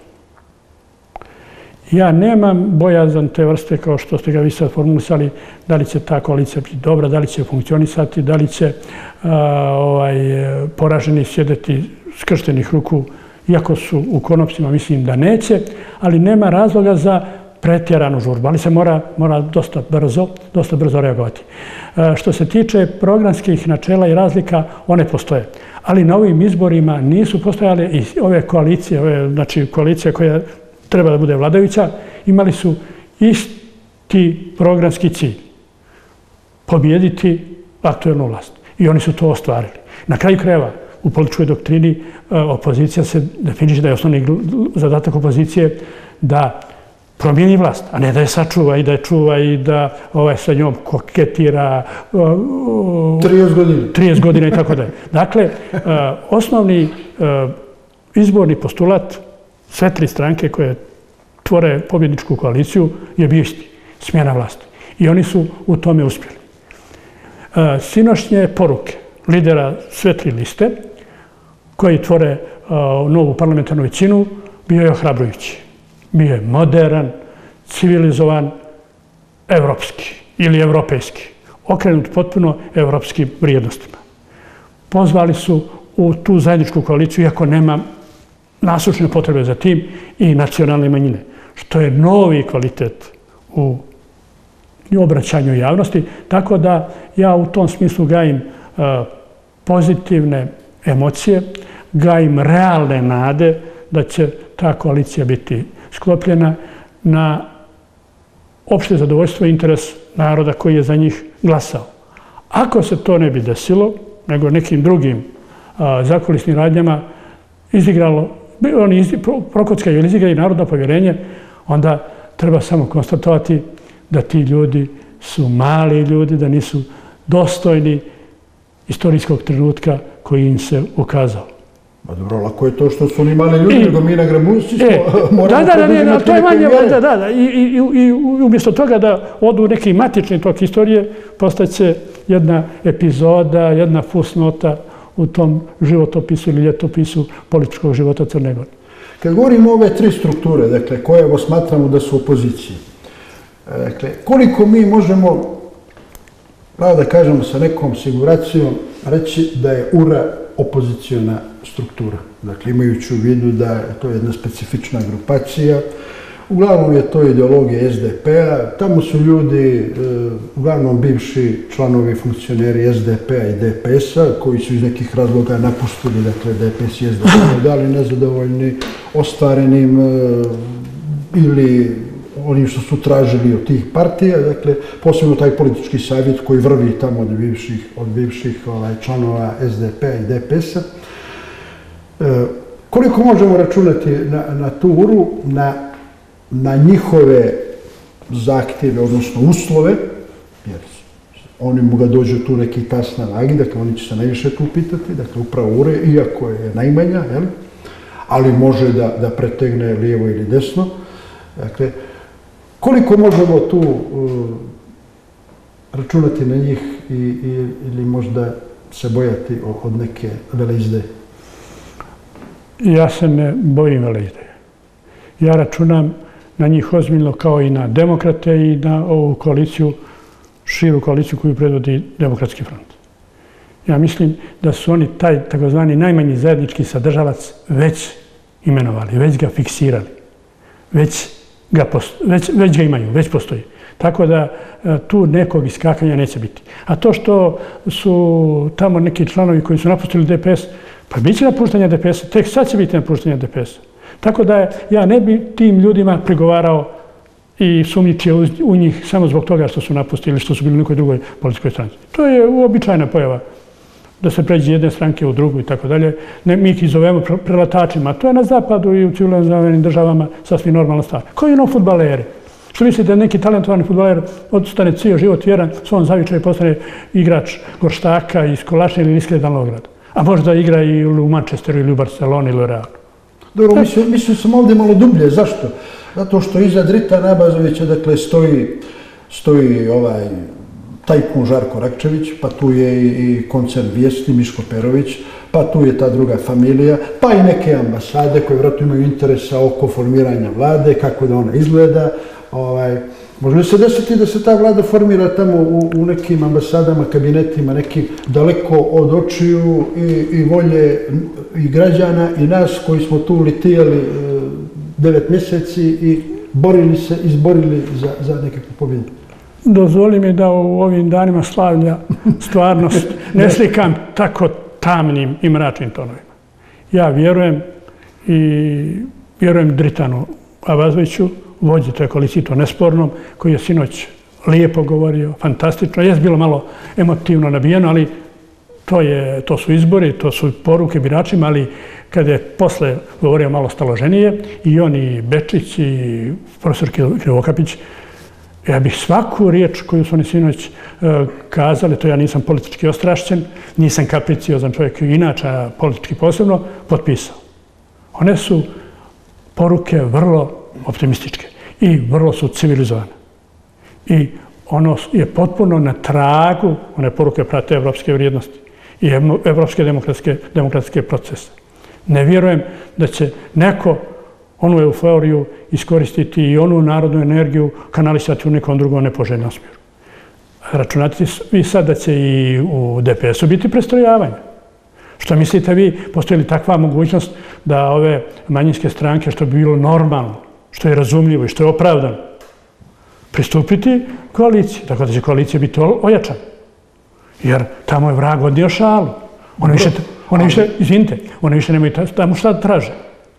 Ja nemam bojazan te vrste kao što ste ga vi sad formulisali, da li će ta koalicija biti dobra, da li će funkcionisati, da li će a, ovaj, poraženi sjedeti skrštenih ruku, iako su u konopcima, mislim da neće, ali nema razloga za pretjeranu žurbu, ali se mora, mora dosta brzo, dosta brzo reagovati. A, što se tiče programskih načela i razlika, one postoje. Ali na ovim izborima nisu postojale i ove koalicije, ove, znači koalicija koja treba da bude vladajuća, imali su isti programski cilj. Pobijediti aktuelnu vlast. I oni su to ostvarili. Na kraju krajeva, u političkoj doktrini opozicija se definiše da je osnovni zadatak opozicije da promijeni vlast, a ne da je sačuva i da je čuva i da ovaj sa njom koketira trideset godina i tako dalje. Dakle, osnovni izborni postulat sve tri stranke koje tvore pobjedničku koaliciju je bio isti, smjena vlasti. I oni su u tome uspjeli. Sinošnje poruke lidera sve tri liste koji tvore novu parlamentarnu većinu bio je ohrabrujući. Bio je moderan, civilizovan, evropski ili evropejski, okrenut potpuno evropskim vrijednostima. Pozvali su u tu zajedničku koaliciju, iako nema nasušne potrebe za tim, i nacionalne manjine, što je novi kvalitet u obraćanju javnosti, tako da ja u tom smislu gajim pozitivne emocije, gajim realne nade da će ta koalicija biti sklopljena na opšte zadovoljstvo i interes naroda koji je za njih glasao. Ako se to ne bi desilo, nego nekim drugim zakulisnim radnjama izigralo, oni prokockaju ili izigraju narodno povjerenje, onda treba samo konstatovati da ti ljudi su mali ljudi, da nisu dostojni istorijskog trenutka koji im se ukazao. Pa dobro, lako je to što su oni mali ljudi, nego mi na Grabušci moramo poduzimati neke mjere. Da, da, da. I umjesto toga da odu neki matični tok istorije, postaće jedna epizoda, jedna fusnota u tom životopisu ili ljetopisu političkog života Crne Gore. Kad govorimo o ove tri strukture, dakle, koje evo smatramo da su opozicije, dakle, koliko mi možemo, pravo da kažemo sa nekom siguracijom, reći da je U R A opozicijona struktura. Dakle, imajući u vidu da je to jedna specifična grupacija. Uglavnom je to ideologija S D P-a. Tamo su ljudi, uglavnom bivši članovi funkcioneri S D P-a i D P S-a, koji su iz nekih razloga napustili, dakle, D P S i S D P, da li nezadovoljni ostvarenim ili onim što su tražili od tih partija, dakle, posebno taj politički savjet koji vrvi tamo od bivših, od bivših ovaj, članova S D P-a i D P S-a. E, koliko možemo računati na, na tu U R U, na, na njihove zahtjeve, odnosno uslove, jer oni mu ga dođe tu neki tas na vagi, dakle, oni će se najviše tu pitati, dakle, upravo U R A, iako je najmanja, jel? Ali može da, da pretegne lijevo ili desno. Dakle, koliko možemo tu uh, računati na njih i, i, ili možda se bojati od neke veleizdeje? Ja se ne bojim veleizdeje. Ja računam na njih ozbiljno kao i na demokrate i na ovu koaliciju, širu koaliciju koju predvodi Demokratski front. Ja mislim da su oni taj takozvani najmanji zajednički sadržavac već imenovali, već ga fiksirali, već Ga već, već ga imaju, već postoji. Tako da tu nekog iskakanja neće biti. A to što su tamo neki članovi koji su napustili D P S, pa bit će napuštanja D P S-a, tek sad će biti napuštanja D P S-a. Tako da ja ne bi tim ljudima prigovarao i sumnjičio u njih samo zbog toga što su napustili ili što su bili u nekoj drugoj političkoj stranci. To je uobičajena pojava da se pređe jedne stranke u drugu i tako dalje. Mi ih zovemo prelatačima. To je na zapadu i u civilizovanim državama sasvim normalna stvar. Koji ono fudbaleri? Što mislite da neki talentovani fudbaler odstane cijel život vjeran, svom zavičaju postane igrač Gorštaka iz Kolačne ili Iskre Danovograda? A možda igra i u Manchesteru ili u Barceloni ili u Realu. Dobro, mislim, mislim sam ovdje malo dublje. Zašto? Zato što iza Drita Nabazovića, dakle, stoji, stoji ovaj tajkun Žarko Rakčević, pa tu je i koncern Vijesti, Miško Perović, pa tu je ta druga familija, pa i neke ambasade koje vjerojatno imaju interesa oko formiranja vlade, kako da ona izgleda. Ovaj, može se desiti da se ta vlada formira tamo u, u nekim ambasadama, kabinetima, nekim daleko od očiju i, i volje i građana i nas koji smo tu litijali e, devet mjeseci i borili se, izborili za, za nekakvu pobjedu. Dozvoli mi da u ovim danima slavlja stvarnost ne slikam tako tamnim i mračnim tonovima. Ja vjerujem i vjerujem Dritanu Abazoviću, vođi toj koaliciji, to nespornom, koji je sinoć lijepo govorio, fantastično. Jes bilo malo emotivno nabijeno, ali to, je, to su izbori, to su poruke biračima, ali kada je posle govorio malo staloženije, i on i Bečić i profesor Krivokapić, ja bih svaku riječ koju su oni sinoć kazali, to ja nisam politički ostrašćen, nisam kapriciozan čovjek, inače politički posebno, potpisao. One su poruke vrlo optimističke i vrlo su civilizovane. I ono je potpuno na tragu, one poruke prate evropske vrijednosti i evropske demokratske, demokratske procese. Ne vjerujem da će neko onu euforiju iskoristiti i onu narodnu energiju kanalisati u nekom drugom nepoželjnom smjeru. Računate vi sad da će i u D P S-u biti prestrojavanje. Što mislite vi, postoji li takva mogućnost da ove manjinske stranke, što bi bilo normalno, što je razumljivo i što je opravdano, pristupiti koaliciji, tako da će koalicija biti ojačana. Jer tamo je vrag odnio šalu. One više, one više, izvinite, one više nemaju tamo šta da traže.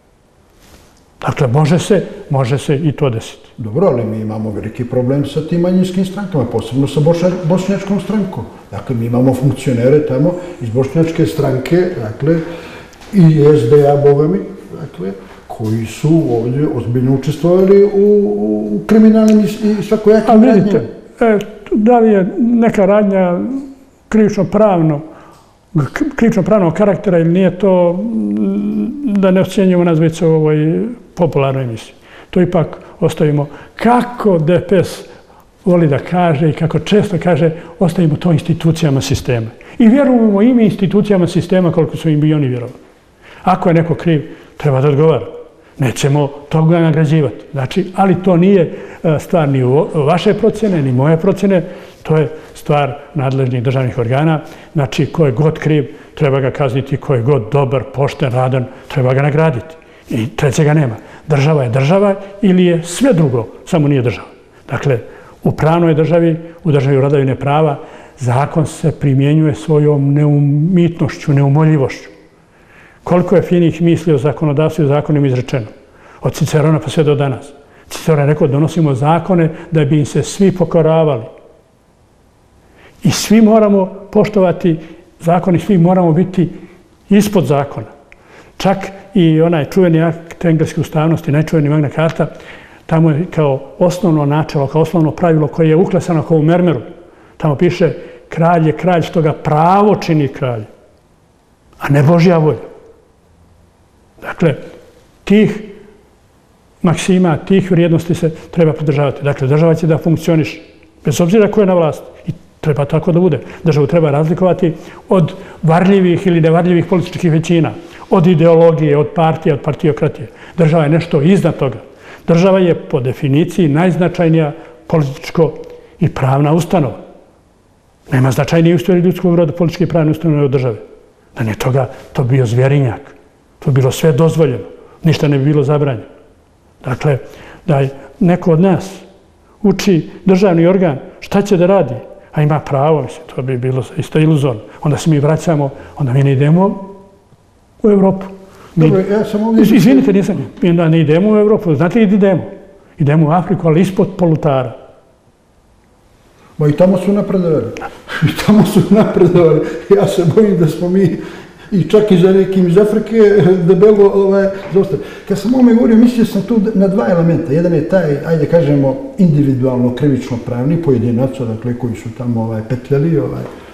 Dakle, može se, može se i to desiti. Dobro, ali mi imamo veliki problem sa tim manjinskim strankama, posebno sa bošnjačkom strankom. Dakle, mi imamo funkcionere tamo iz bošnjačke stranke, dakle, i S D A, bogami, dakle, koji su ovdje ozbiljno učestvovali u kriminalnim i svakojakim radnjama. A vidite, da li je neka radnja krivično-pravno, krivično-pravnog karaktera ili nije, to da ne ocjenjujemo nazvice u ovoj popularnoj emisiji. To ipak ostavimo kako D P S voli da kaže i kako često kaže, ostavimo to institucijama sistema. I vjerujemo im institucijama sistema koliko su im i oni vjerovali. Ako je neko kriv, treba da odgovara. Nećemo toga nagrađivati. Znači, ali to nije stvar ni vaše procjene, ni moje procjene, to je stvar nadležnih državnih organa. Znači, ko je god kriv, treba ga kazniti, ko je god dobar, pošten, radan, treba ga nagraditi. I trećega nema. Država je država ili je sve drugo, samo nije država. Dakle, u pravnoj državi, u državi vladavine prava, zakon se primjenjuje svojom neumitnošću, neumoljivošću. Koliko je finih misli o zakonodavstvu i zakonima izrečeno. Od Cicerona pa sve do danas. Ciceron je rekao, donosimo zakone da bi im se svi pokoravali. I svi moramo poštovati zakon i svi moramo biti ispod zakona. Čak i onaj čuveni akt engleske ustavnosti, najčuveni Magna Carta, tamo je kao osnovno načelo, kao osnovno pravilo koje je uklesano kao u mermeru. Tamo piše, kralj je kralj što ga pravo čini kralj, a ne Božja volja. Dakle, tih maksima, tih vrijednosti se treba podržavati. Dakle, država će da funkcioniše, bez obzira ko je na vlasti. I treba tako da bude. Državu treba razlikovati od varljivih ili nevarljivih političkih većina, od ideologije, od partije, od partijokratije. Država je nešto iznad toga. Država je po definiciji najznačajnija političko i pravna ustanova. Nema značajnije istorije ljudskog roda političke i pravne ustanove od države. Da nije toga, to bio zvjerinjak. To bi bilo sve dozvoljeno. Ništa ne bi bilo zabranjeno. Dakle, da neko od nas uči državni organ šta će da radi, a ima pravo, mislim, to bi bilo isto iluzorno. Onda se mi vraćamo, onda mi ne idemo u Evropu. Dobro, ja sam ovdje... Izvinite, nisam, mi ne idemo u Evropu. Znate gdje idemo? Idemo u Afriku, ali ispod polutara. Ma i tamo su napredovali. I tamo su napredovali. Ja se bojim da smo mi i čak i za nekim iz Afrike debelo zaostali. Kad sam ovome govorio, mislio sam tu na dva elementa. Jedan je taj, ajde kažemo, individualno krivično pravni pojedinaca, dakle, koji su tamo petljali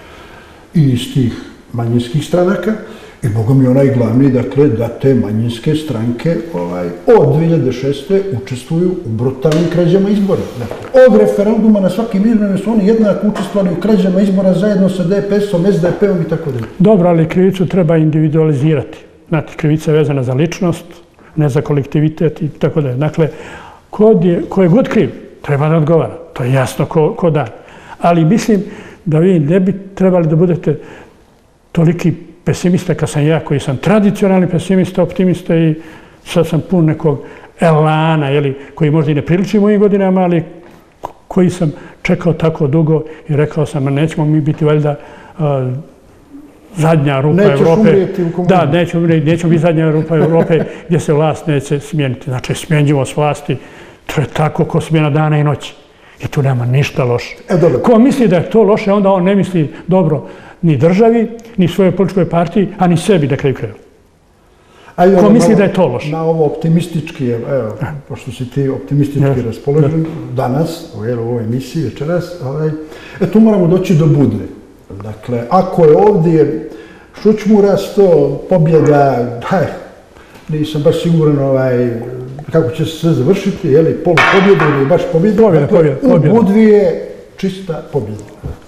i iz tih manjinskih stranaka. I Boga mi onaj glavni, dakle, da te manjinske stranke od dvije hiljade šeste. učestvuju u brutalnim krađama izbora. Od referenduma na svakim izborima su oni jednako učestvovali u krađama izbora zajedno sa D P S-om, S D P-om i tako dalje. Dobro, ali krivicu treba individualizirati. Znate, krivica je vezana za ličnost, ne za kolektivitet i tako dalje. Dakle, ko je god kriv, treba da odgovara. To je jasno ko dan. Ali mislim da vi ne bi trebali da budete toliki pesimista kad sam ja, koji sam tradicionalni pesimista, optimista i sad sam pun nekog elana, koji možda i ne priliči mojim godinama, ali koji sam čekao tako dugo i rekao sam, nećemo mi biti valjda zadnja rupa Evrope. Nećeš umrijeti u komunizmu. Da, nećemo biti zadnja rupa Evrope gdje se vlast neće smijeniti. Znači, smjenjivo s vlasti, to je tako ko smjena dana i noći. I tu nema ništa loše. Ko misli da je to loše, onda on ne misli dobro ni državi, ni svojoj političkoj partiji, a ni sebi na kraju krajeva. Ko misli da je to loše? Na ovo optimistički, evo, pošto si ti optimistički raspoložen, danas, u ovoj emisiji večeras, tu moramo doći do Budve. Dakle, ako je ovdje šućmurasto, pobjeda, haj, nisam baš siguran kako će se sve završiti, je li polupobjeda ili baš pobjeda, u Budvi je čista pobjeda.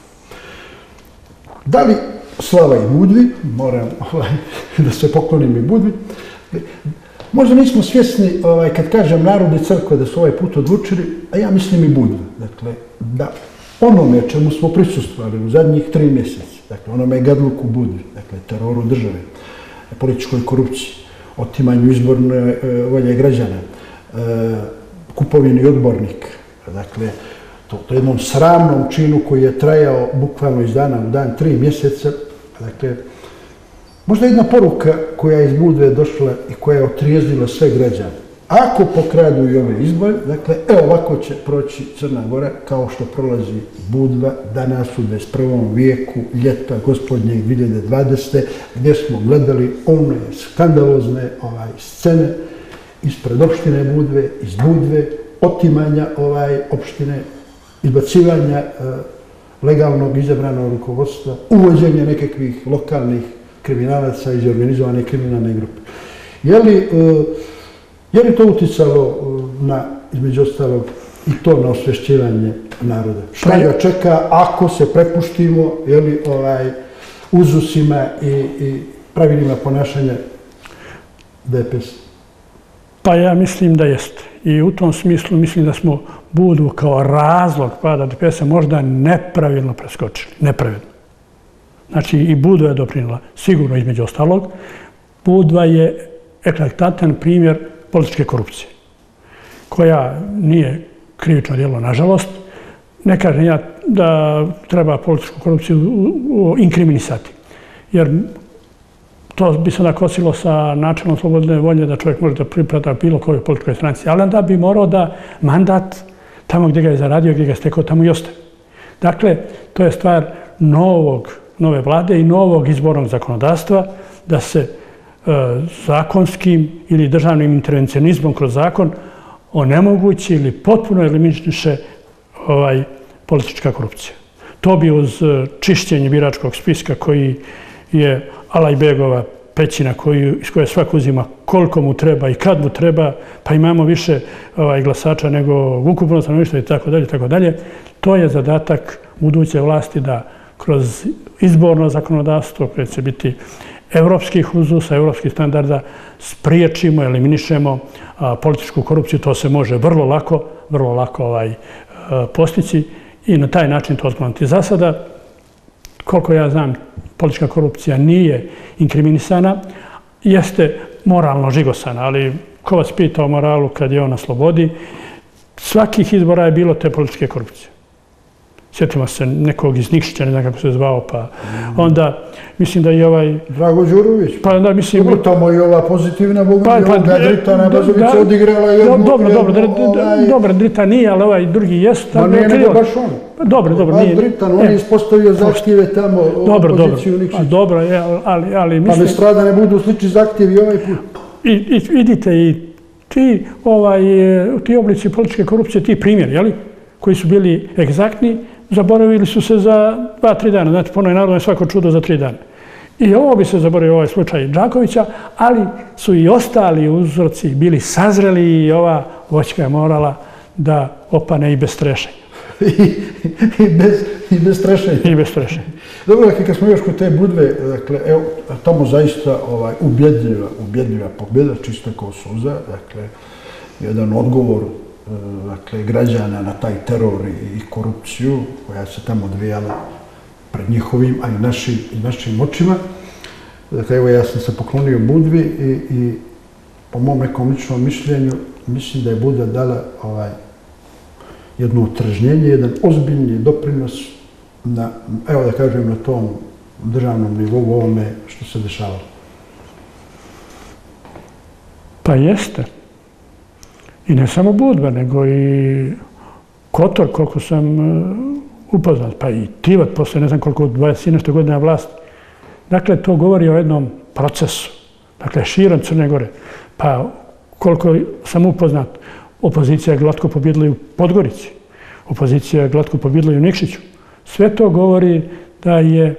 Da li slava i Budvi, moram da se poklonim i Budvi, možda nismo svjesni, kad kažem narod i crkva da su ovaj put odlučili, a ja mislim i Budva. Dakle, da onome čemu smo prisustvovali u zadnjih tri mjeseca, dakle, onome gadluku Budvi, dakle, teroru države, političkoj korupciji, otimanju izborne volje građana, kupovini odbornika, dakle, to jednom sramnom činu koji je trajao bukvalno iz dana u dan tri mjeseca, dakle, možda jedna poruka koja je iz Budve došla i koja je otrijezila sve građane. Ako pokradu i ove izbore, dakle, evo ovako će proći Crna Gora kao što prolazi Budva danas u dvadeset prvom vijeku, ljeta gospodnjeg dvije hiljade dvadesete. gdje smo gledali one skandalozne scene ispred opštine Budve, iz Budve, otimanja opštine, izbacivanja legalnog izabranog rukovodstva, uvođenja nekakvih lokalnih kriminalaca iz organizovane kriminalne grupe. Je li to uticalo na, između ostalog, i to na osvješćivanje naroda? Šta ga čeka ako se prepuštimo uzusima i pravilima ponašanja D P S? Pa ja mislim da jeste. I u tom smislu mislim da smo Budvu kao razlog pada D P S-a možda nepravilno preskočili. Nepravilno. Znači i Budva je doprinijela, sigurno između ostalog. Budva je eklatantan primjer političke korupcije, koja nije krivično djelo, nažalost. Ne kažem ja da treba političku korupciju inkriminisati, jer to bi se nakosilo sa načelom slobodne volje da čovjek može da pripada bilo kojoj političkoj stranci, ali onda bi morao da mandat tamo gdje ga je zaradio, gdje ga je stekao, tamo i ostaje. Dakle, to je stvar novog, nove vlade i novog izbornog zakonodavstva da se zakonskim ili državnim intervencionizmom kroz zakon onemogući ili potpuno eliminiše politička korupcija. To bi uz čišćenje biračkog spiska koji je Alajbegova pećina iz koje svako uzima koliko mu treba i kad mu treba, pa imamo više glasača nego ukupno stanovništvo i tako dalje, tako dalje. To je zadatak buduće vlasti da kroz izborno zakonodavstvo koje će biti evropskih uzusa, evropskih standarda spriječimo, eliminišemo političku korupciju. To se može vrlo lako, vrlo lako postići i na taj način to otkloniti. Za sada, koliko ja znam, politička korupcija nije inkriminisana, jeste moralno žigosana, ali ko vas pita o moralu kad je on na slobodi, svakih izbora je bilo te političke korupcije. Sjetimo se nekog iz Nikšića, ne znam kako se zvao, pa onda mislim da i ovaj... Drago Đurović. Pa onda mislim... Dobro, tamo i ova pozitivna boga, i ovoga Dritana Bazovića odigrala jednu... Dobro, dobro, dobro, Dritan nije, ali ovaj drugi jest. Ma nije nego baš on. Dobro, dobro, nije. Dritan, on je ispostavio zahtjeve tamo, opoziciju Nikšića. Dobro, ali mislim... Pa mi strada ne budu slični zahtjevi ovaj put. I vidite, i ti oblici političke korupcije, ti primjeri, jeli, koji su bili egzaktni, zaboravili su se za dva, tri dana. Znači, po onoj narodnoj svako čudo za tri dana. I ovo bi se zaboravio ovaj slučaj Đakovića, ali su i ostali uzroci bili sazreli i ova voćka je morala da opane i bez strešenja. I bez strešenja. I bez strešenja. Dobro, dakle, kad smo još kod te Budve, dakle, evo, tamo zaista ubjedljiva, ubjedljiva pobjeda, čisto kao suza, dakle, jedan odgovor dakle, građana na taj teror i korupciju koja se tamo odvijala pred njihovim, a i našim očima. Dakle, evo, ja sam se poklonio Budvi i po mom nekom ličnom mišljenju mislim da je Budva dala jedno otržnjenje, jedan ozbiljni doprinos na, evo da kažem, na tom državnom nivou ovome što se dešavalo. Pa jeste. I ne samo Budva, nego i Kotor, koliko sam upoznat, pa i Tivat posle ne znam koliko, dvadeset nešto godina vlasti. Dakle, to govori o jednom procesu. Dakle, širom Crne Gore. Pa koliko sam upoznat, opozicija je glatko pobjedila i u Podgorici. Opozicija je glatko pobjedila i u Nikšiću. Sve to govori da je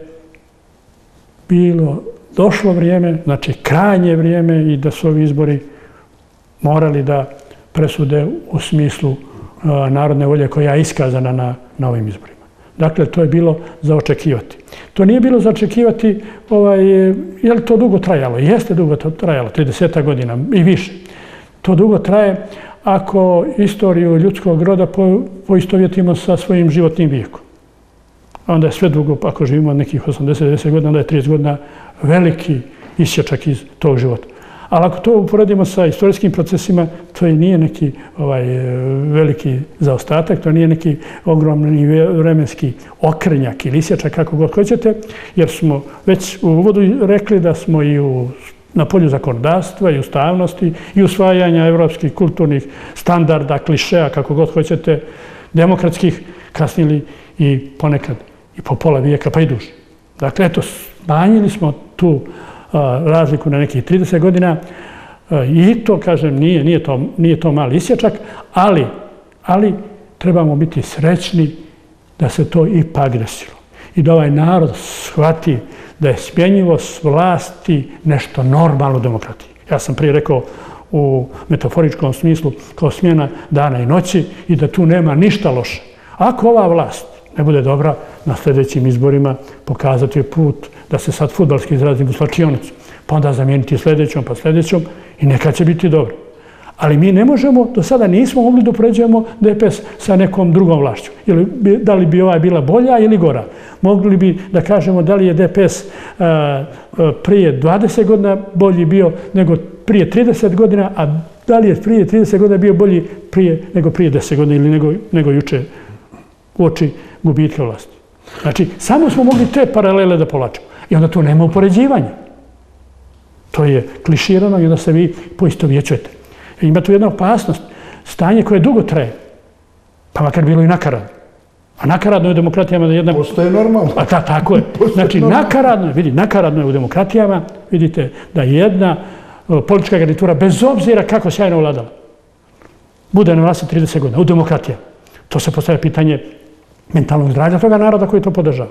bilo, došlo vrijeme, znači krajnje vrijeme i da su ovi izbori morali da presude u smislu narodne volje koja je iskazana na, na ovim izborima. Dakle, to je bilo za očekivati. To nije bilo za očekivati, ovaj, je li to dugo trajalo? Jeste dugo to trajalo, trideset godina i više. To dugo traje ako istoriju ljudskog roda po, poistovjetimo sa svojim životnim vijekom. Onda je sve dugo, ako živimo nekih osamdeset do devedeset godina, onda je trideset godina veliki isječak iz tog života. Ali ako to uporedimo sa istorijskim procesima, to i nije neki ovaj, veliki zaostatak, to nije neki ogromni vremenski okrenjak ili isječak, kako god hoćete, jer smo već u uvodu rekli da smo i u, na polju zakonodavstva i ustavnosti i usvajanja evropskih kulturnih standarda, klišeja, kako god hoćete, demokratskih, kasnili i ponekad i po pola vijeka, pa i duže. Dakle, eto, smanjili smo tu razliku na nekih trideset godina i to, kažem, nije, nije, to, nije to mali isječak, ali, ali trebamo biti srećni da se to ipak desilo. I da ovaj narod shvati da je smjenjivost vlasti nešto normalno u demokratiji. Ja sam prije rekao u metaforičkom smislu kao smjena dana i noći i da tu nema ništa loše. Ako ova vlast ne bude dobra, na sljedećim izborima pokazati put da se sad fudbalski izrazim u slačionicu, pa onda zamijeniti sljedećom, pa sljedećom i neka će biti dobro. Ali mi ne možemo, do sada nismo mogli da upoređujemo D P S sa nekom drugom vlašću. Ili da li bi ova bila bolja ili gora. Mogli bi da kažemo da li je D P S a, a, prije dvadeset godina bolji bio nego prije trideset godina, a da li je prije trideset godina bio bolji prije, nego prije deset godina ili nego, nego juče uoči gubitka vlasti. Znači, samo smo mogli te paralele da povlačimo. I onda tu nema upoređivanja. To je kliširano i onda se vi poistovjećujete. Ima tu jedna opasnost. Stanje koje dugo traje, pa makar bilo i nakaradno. A nakaradno je u demokratijama da jedna... Postoje normalno. A ta, tako je. Znači, nakaradno, vidi, nakaradno je u demokratijama, vidite, da jedna politička garnitura, bez obzira kako sjajno vladala, bude na vlasti trideset godina u demokratijama. To se postavlja pitanje mentalnog zdravlja toga naroda koji to podržava.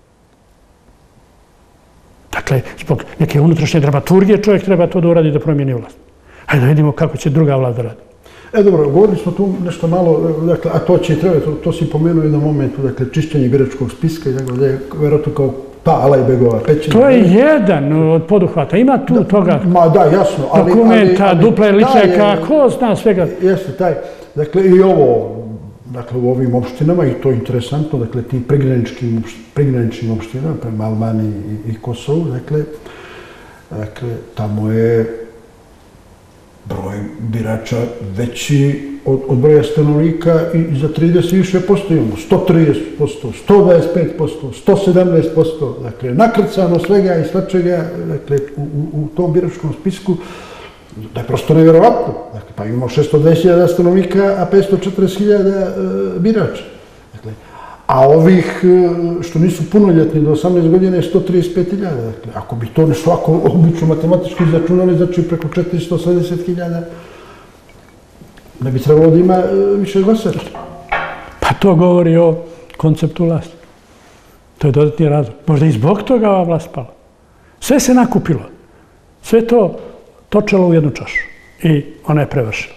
Dakle, zbog neke unutrašnje dramaturgije čovjek treba to da uradi da promijeni vlast. Hajde da vidimo kako će druga vlast da radi. E dobro, govorili smo tu nešto malo, dakle, a to će i treba, to, to si pomenuo u jednom momentu, dakle, čišćenje biračkog spiska i tako da je vjerojatno kao ta Alajbegova pećina. To je jedan od poduhvata, ima tu da, toga ma, da, jasno, ali, dokumenta, ali, ali, duple ličeka, ko zna svega. Jeste, taj, dakle, i ovo, dakle, u ovim opštinama, i to je interesantno, dakle, tim pregraničnim, pregraničnim opštinama, prema Albaniji i, i Kosovu, dakle, dakle, tamo je broj birača veći od, od broja stanovnika i za trideset više posto imamo, sto trideset posto, sto dvadeset pet posto, sto sedamnaest posto, dakle, nakrcano svega i svačega, dakle, u, u, u tom biračkom spisku, da je prosto nevjerovatno. Dakle, pa imamo šesto dvadeset hiljada stanovnika, a petsto četrdeset hiljada e, birača. Dakle, a ovih e, što nisu punoljetni do osamnaest godina je sto trideset pet hiljada. Dakle, ako bi to nešto ovako obično matematički izračunali, znači preko četiristo sedamdeset hiljada, ne bi trebalo da ima e, više glasača. Pa to govori o konceptu vlasti. To je dodatni razlog. Možda i zbog toga ova vlast pala. Sve se nakupilo. Sve to točilo u jednu čašu i ona je prevršila.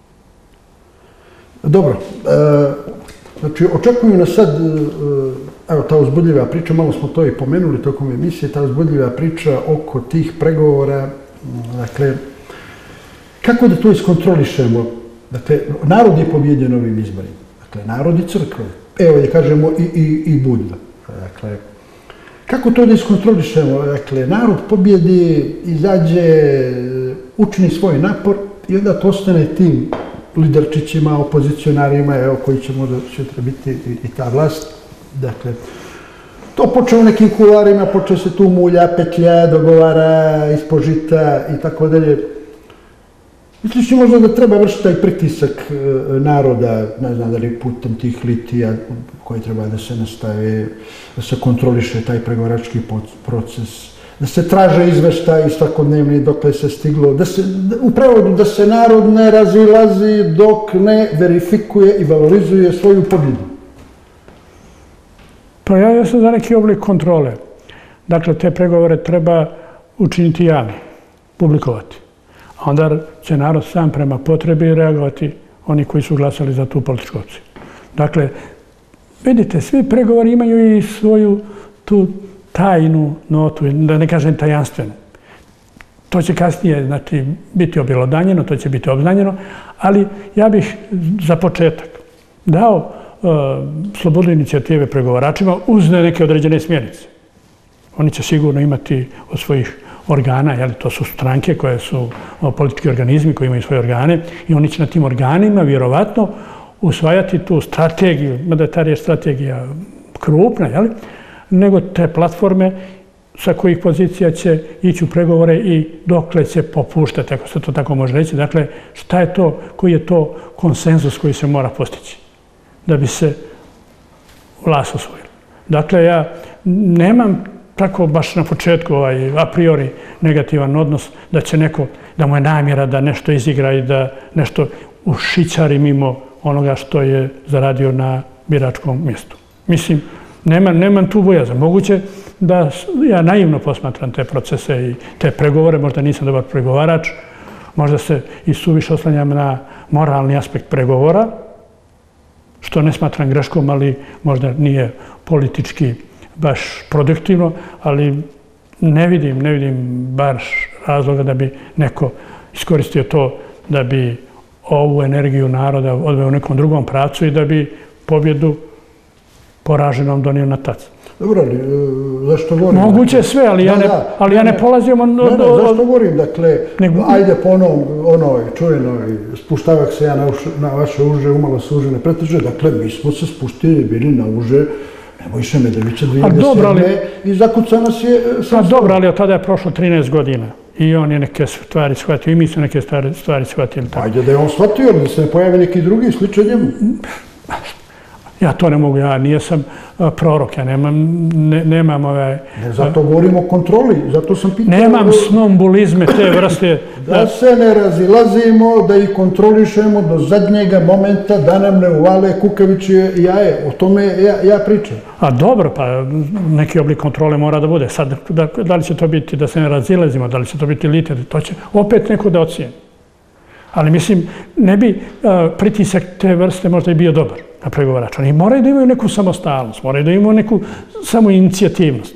Dobro. E, znači, očekuju nas sad, e, evo, ta uzbudljiva priča, malo smo to i pomenuli tokom emisije, ta uzbudljiva priča oko tih pregovora, dakle, kako da to iskontrolišemo? Dakle, narod je pobjeđen ovim izborima. Dakle, narod i crkva. Evo, da kažemo, i, i, i Budva. Dakle, kako to da iskontrolišemo? Dakle, narod pobjedi, izađe, učini svoj napor i onda to ostane tim liderčićima, opozicionarima, evo, koji će možda sutra biti i, i ta vlast. Dakle, to počeo u nekim kularima, počeo se tu mulja, petlja, dogovara, ispod žita i tako dalje. Misliš li možda da treba vršiti taj pritisak naroda, ne znam da li putem tih litija koje treba da se nastave, da se kontroliše taj pregovarački proces, da se traže izveštaji svakodnevni dokle se stiglo, da se, u prevodu da se narod ne razilazi dok ne verifikuje i valorizuje svoju pobjedu. Pojavio se za neki oblik kontrole. Dakle, te pregovore treba učiniti javni, publikovati. A onda će narod sam prema potrebi reagovati oni koji su glasali za tu političku opciju. Dakle, vidite, svi pregovori imaju i svoju tu tajnu notu, da ne kažem tajanstvenu. To će kasnije, znači, biti objelodanjeno, to će biti obznanjeno, ali ja bih za početak dao slobodu inicijative pregovaračima uz neke određene smjernice. Oni će sigurno imati od svojih organa, jel, to su stranke koje su politički organizmi koji imaju svoje organe i oni će na tim organima vjerovatno usvajati tu strategiju, mada je ta riječ strategija krupna, jel, nego te platforme sa kojih pozicija će ići u pregovore i dokle će popuštati, ako se to tako može reći. Dakle, šta je to, koji je to konsenzus koji se mora postići da bi se vlast osvojila. Dakle, ja nemam tako baš na početku ovaj, a priori negativan odnos da će neko, da mu je namjera da nešto izigra i da nešto ušićari mimo onoga što je zaradio na biračkom mjestu. Mislim, nemam, nemam tu bojazan. Moguće da ja naivno posmatram te procese i te pregovore, možda nisam dobar pregovarač, možda se i suviše oslanjam na moralni aspekt pregovora, što ne smatram greškom, ali možda nije politički baš produktivno, ali ne vidim, ne vidim baš razloga da bi neko iskoristio to da bi ovu energiju naroda odveo u nekom drugom pravcu i da bi pobjedu poraženom donio na tac. Dobro, ali zašto govorim? Moguće sve, ali ja ne, ali ja ne polazim od... Ne, ne, zašto govorim? Dakle, ajde po onom, onoj čuvenoj, spuštavak se ja na vaše uže, umalo se uže ne preteže. Dakle, mi smo se spustili, bili na uže Nebojše Medovića dvije hiljade sedme i zakucao nas je... Pa dobro, ali od tada je prošlo trinaest godina i on je neke stvari shvatio i mi su neke stvari shvatili. Ajde da je on shvatio, da se ne pojavi neki drugi sličan njemu. Ja to ne mogu, ja nijesam prorok, ja nemam, ne, nemam ove... Ne, zato govorimo o kontroli, zato sam pitao... Nemam snombulizme te vrste... da, da se ne razilazimo, da ih kontrolišemo do zadnjega momenta, da nam ne uvale kukavičje jaje. O tome ja, ja pričam. A dobro, pa neki oblik kontrole mora da bude. Sad, da, da li će to biti da se ne razilazimo, da li će to biti liter, to će opet neko da ocijeni. Ali mislim, ne bi uh, pritisak te vrste možda i bio dobar na pregovarača. Oni moraju da imaju neku samostalnost, moraju da imaju neku samoinicijativnost.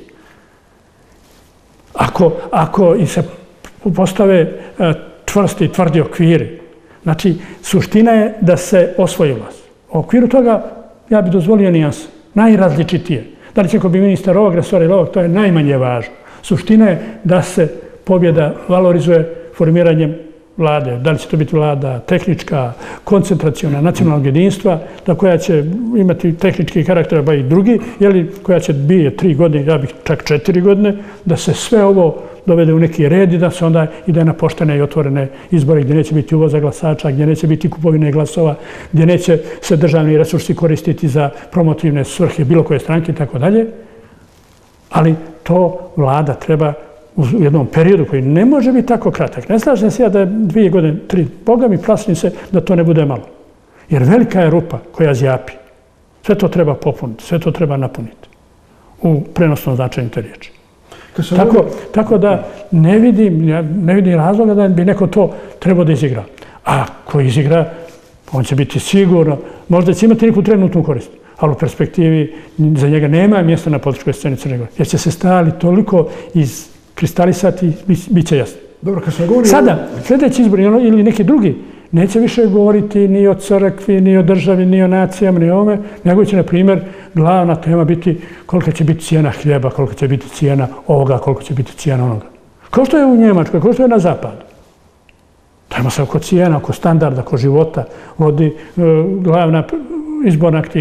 Ako, ako i se postave uh, čvrsti i tvrdi okviri, znači, suština je da se osvoji vlast. U okviru toga ja bi dozvolio nijanse, najrazličitije. Da li će ko bi ministar ovog resora ili ovog, to je najmanje važno. Suština je da se pobjeda valorizuje formiranjem vlade, da li će to biti vlada tehnička, koncentraciona, nacionalnog jedinstva, da koja će imati tehnički karakter, ba i drugi, jeli, koja će bije tri godine, ja bih čak četiri godine, da se sve ovo dovede u neki red i da se onda ide na poštene i otvorene izbore gdje neće biti uvoza glasača, gdje neće biti kupovine glasova, gdje neće se državni resursi koristiti za promotivne svrhe bilo koje stranke i tako dalje. Ali to vlada treba u jednom periodu koji ne može biti tako kratak. Ne slažem se ja da je dvije godine, tri. Boga mi plašim se da to ne bude malo. Jer velika je rupa koja zjapi. Sve to treba popuniti, sve to treba napuniti. U prenosnom značenju te riječi. Tako, tako da ne vidim, ne vidim razloga da bi neko to trebao da izigra. A ko izigra, on će biti sigurno, možda će imati neku trenutnu korist. Ali u perspektivi za njega nema mjesta na političkoj sceni Crne Gore. Jer će se stali toliko iz kristalisati, bit će jasno. Dobro, kad sam govorio... Sada, sljedeći izbor ili neki drugi, neće više govoriti ni o crkvi, ni o državi, ni o nacijama, ni o ome, nego će, na primjer, glavna tema biti kolika će biti cijena hljeba, kolika će biti cijena ovoga, koliko će biti cijena onoga. Kao što je u Njemačkoj, kao što je na zapadu. Tamo se oko cijena, oko standarda, oko života vodi uh, glavna izborna aktivnost.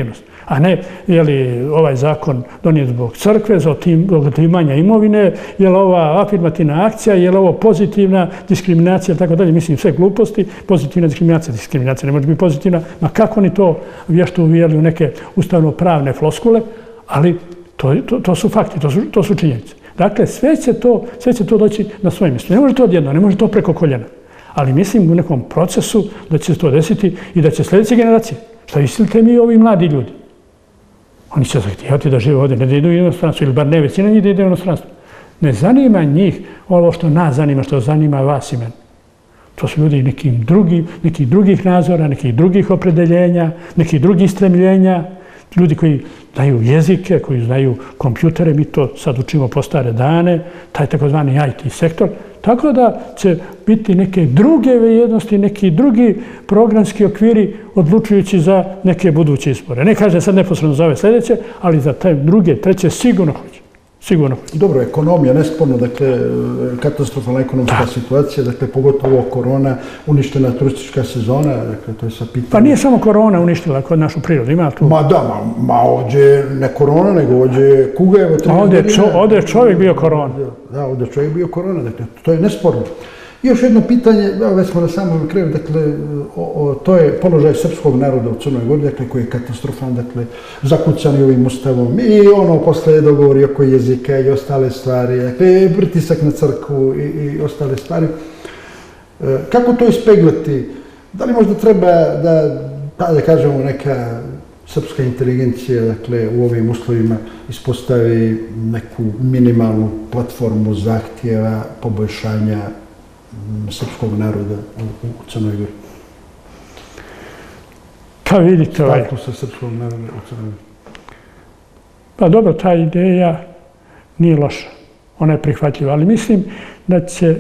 A ne, je li ovaj zakon donijet zbog crkve, zbog otimanja imovine, je li ova afirmativna akcija, je li ovo pozitivna diskriminacija, tako dalje. Mislim, sve gluposti, pozitivna diskriminacija. Diskriminacija ne može biti pozitivna, ma kako oni to vješto uvijeli u neke ustavno-pravne floskule, ali to, to, to su fakti, to su, to su činjenice. Dakle, sve će, to, sve će to doći na svoje mjesto. Ne može to odjedno, ne može to preko koljena. Ali mislim u nekom procesu da će se to desiti i da će sljedeće generacije, šta mislite mi ovi mladi ljudi? Oni će zahtijevati da žive ovdje, ne da idu u inostranstvo, ili bar ne većina njih da ide u inostranstvo. Ne zanima njih ovo što nas zanima, što zanima vas i mene. To su ljudi nekim drugim, nekih drugih nazora, nekih drugih opredeljenja, nekih drugih stremljenja, ljudi koji znaju jezike, koji znaju kompjutere, mi to sad učimo po stare dane, taj takozvani I T sektor. Tako da će biti neke druge vrijednosti, neki drugi programski okviri odlučujući za neke buduće izbore. Ne kaže sad neposredno za ove sljedeće, ali za te druge, treće sigurno hoće. Sigurno hoće. Dobro, ekonomija, nesporno, dakle, katastrofalna ekonomska da. situacija, dakle, pogotovo korona, uništena turistička sezona, dakle, to je sa pitanje. Pa nije samo korona uništila kod našu prirodu, ima tu... Ma da, ma, ma ovdje ne korona, nego ovdje kuga, evo tri ovdje, čo, ovdje je čovjek bio korona. Da, ovdje je čovjek bio korona, dakle, to je nesporno. I još jedno pitanje, već smo na samom kraju, dakle, o, o, to je položaj srpskog naroda u Crnoj Gori, dakle, koji je katastrofan, dakle, zakucani ovim ustavom i ono posle dogovori oko jezika i ostale stvari, dakle, pritisak na crkvu i, i ostale stvari. E, kako to ispeglati? Da li možda treba da, pa da kažemo, neka srpska inteligencija, dakle, u ovim uslovima ispostavi neku minimalnu platformu zahtjeva, poboljšanja srpskog naroda u, u Crnoj Gori? Pa vidite ovaj... Statusa srpskog naroda u Crnoj Gori. Pa dobro, ta ideja nije loša. Ona je prihvatljiva, ali mislim da će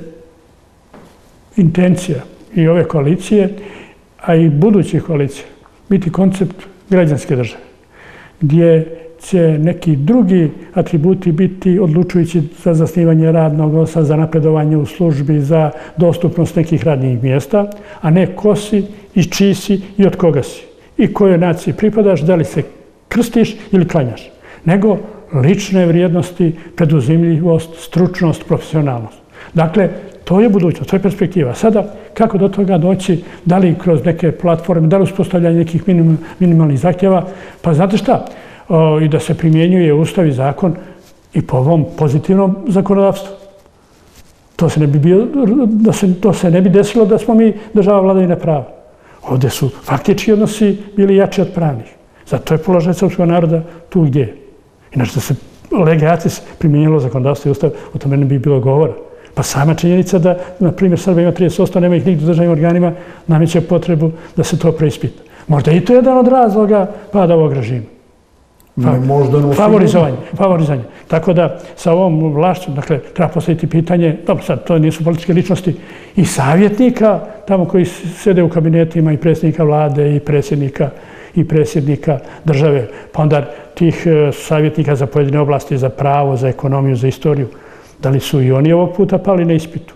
intencija i ove koalicije, a i budućih koalicija, biti koncept građanske države, gdje će neki drugi atributi biti odlučujući za zasnivanje radnog odnosa, za napredovanje u službi, za dostupnost nekih radnih mjesta, a ne ko si i čiji si i od koga si. I kojoj naciji pripadaš, da li se krstiš ili klanjaš. Nego lične vrijednosti, preduzimljivost, stručnost, profesionalnost. Dakle, to je budućnost, to je perspektiva. Sada, kako do toga doći, da li kroz neke platforme, da li uspostavljanje nekih minimalnih zahtjeva, pa znate šta? O, i da se primjenjuje ustav i zakon i po ovom pozitivnom zakonodavstvu. To se ne bi, bio, da se, to se ne bi desilo da smo mi država vladavine prava. Ovdje su faktički odnosi bili jači od pravnih. Zato je položaj srpskog naroda tu gdje je. Inače da se legacis primjenjilo zakonodavstvo i ustav, o tome ne bi bilo govora. Pa sama činjenica da, na primjer, Srbija ima trideset posto, nema ih nigdje u državnim organima, nameće potrebu da se to preispita. Možda i to je jedan od razloga pada ovog režima. Favorizovanje, favorizovanje. Tako da sa ovom vlašću, dakle, treba postaviti pitanje, dobro sad, to nisu političke ličnosti, i savjetnika, tamo koji sede u kabinetima, i predsjednika vlade, i predsjednika, i predsjednika države, pa onda tih savjetnika za pojedine oblasti, za pravo, za ekonomiju, za istoriju. Da li su i oni ovog puta pali na ispitu?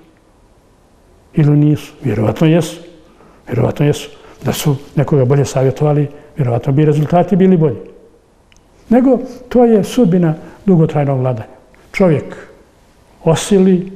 Ili nisu? Vjerovatno jesu. Vjerovatno jesu. Da su nekoga bolje savjetovali, vjerovatno bi rezultati bili bolji. Nego to je sudbina dugotrajnog vladanja. Čovjek osili,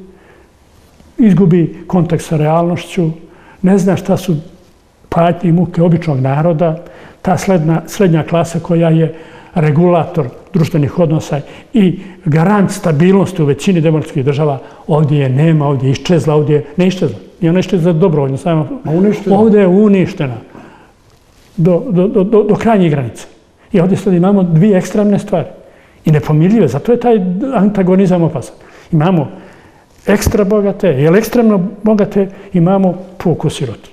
izgubi kontakt sa realnošću, ne zna šta su patnje i muke običnog naroda, ta sledna, srednja klasa koja je regulator društvenih odnosa i garant stabilnosti u većini demokratskih država, ovdje je nema, ovdje je iščezla, ovdje je ne iščezla. Nije ona iščezla dobrovoljno, samo ovdje je uništena do, do, do, do, do krajnjih granica. I ovdje sad imamo dvije ekstremne stvari. I nepomirljive, zato je taj antagonizam opasan. Imamo ekstra bogate, jer ekstremno bogate imamo puku siroti.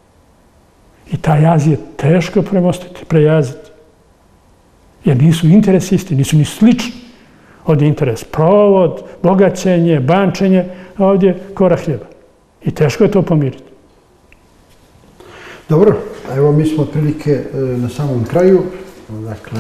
I taj jaz je teško premostiti, prejaziti. Jer nisu interesi isti, nisu ni slični. Ovdje je interes provod, bogaćenje, bančenje, a ovdje kora hljeba. I teško je to pomiriti. Dobro, evo mi smo otprilike na samom kraju. Dakle,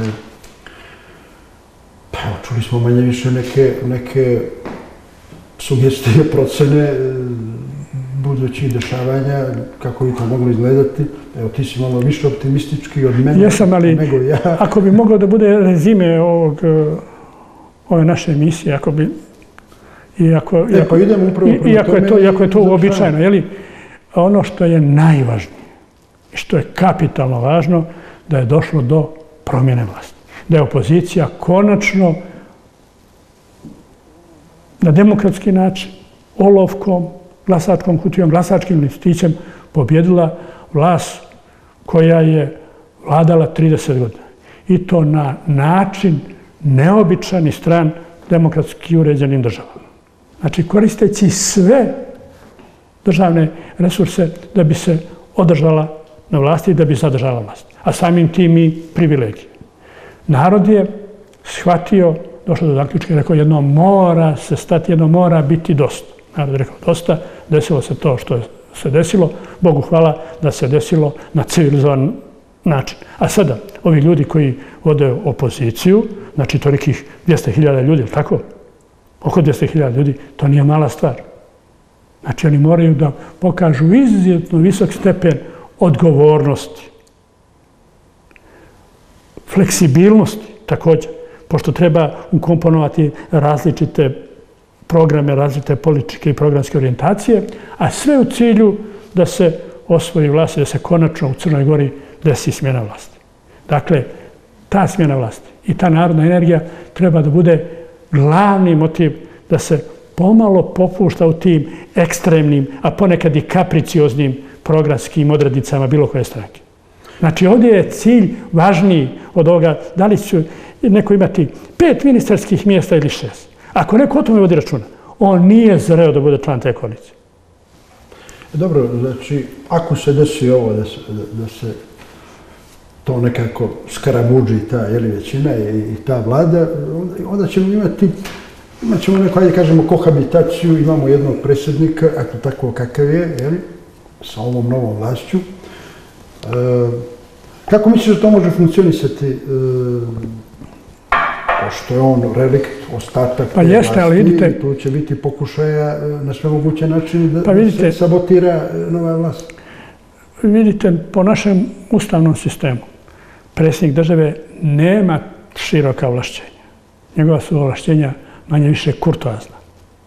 pa čuli smo manje više neke, neke sugestije, procene budućih dešavanja, kako bi to moglo izgledati. Evo, ti si malo više optimistički od mene Jesam, ali nego ja. Ako bi moglo da bude rezime ovog, ove naše emisije, ako bi... Iako, e, pa idemo upravo prema iako tome. Je to, iako je to uobičajeno, je li? Ono što je najvažnije i što je kapitalno važno, da je došlo do promjene vlasti. Da je opozicija konačno na demokratski način, olovkom, glasačkom kutijom, glasačkim listićem pobjedila vlast koja je vladala trideset godina. I to na način neobičan i stran demokratski uređenim državama. Znači, koristeći sve državne resurse da bi se održala na vlasti i da bi zadržala vlast. A samim tim i privilegije. Narod je shvatio, došao do zaključka i rekao, jedno mora se stati, jedno mora biti dosta. Narod je rekao, dosta, desilo se to što se desilo. Bogu hvala da se desilo na civilizovan način. A sada, ovi ljudi koji vode opoziciju, znači tolikih dvjesto hiljada ljudi, ili tako? Oko dvjesto hiljada ljudi, to nije mala stvar. Znači, oni moraju da pokažu izuzetno visok stepen odgovornosti, fleksibilnosti također, pošto treba ukomponovati različite programe, različite političke i programske orijentacije, a sve u cilju da se osvoji vlast i da se konačno u Crnoj Gori desi smjena vlasti. Dakle, ta smjena vlasti i ta narodna energija treba da bude glavni motiv da se pomalo popušta u tim ekstremnim, a ponekad i kapricioznim programskim odrednicama bilo koje stranke. Znači, ovdje je cilj važniji od ovoga da li će neko imati pet ministarskih mjesta ili šest. Ako neko o tome vodi računa, on nije zreo da bude član te koalicije. Dobro, znači, ako se desi ovo da se, da se to nekako skarabuđi ta jeli, većina i, i ta vlada, onda ćemo imati, imat ćemo neko, ajde kažemo, kohabitaciju, imamo jednog predsjednika, ako tako kakav je, jeli, sa ovom novom vlašću. E, kako misliš da to može funkcionisati, e, pošto je on relikt, ostatak pa te jeste, vlasti, ali vidite, tu će biti pokušaja na sve moguće načine da, pa vidite, da se sabotira nova vlast? Vidite, po našem ustavnom sistemu, predsjednik države nema široka ovlašćenja. Njegova su ovlašćenja manje više kurtoazna.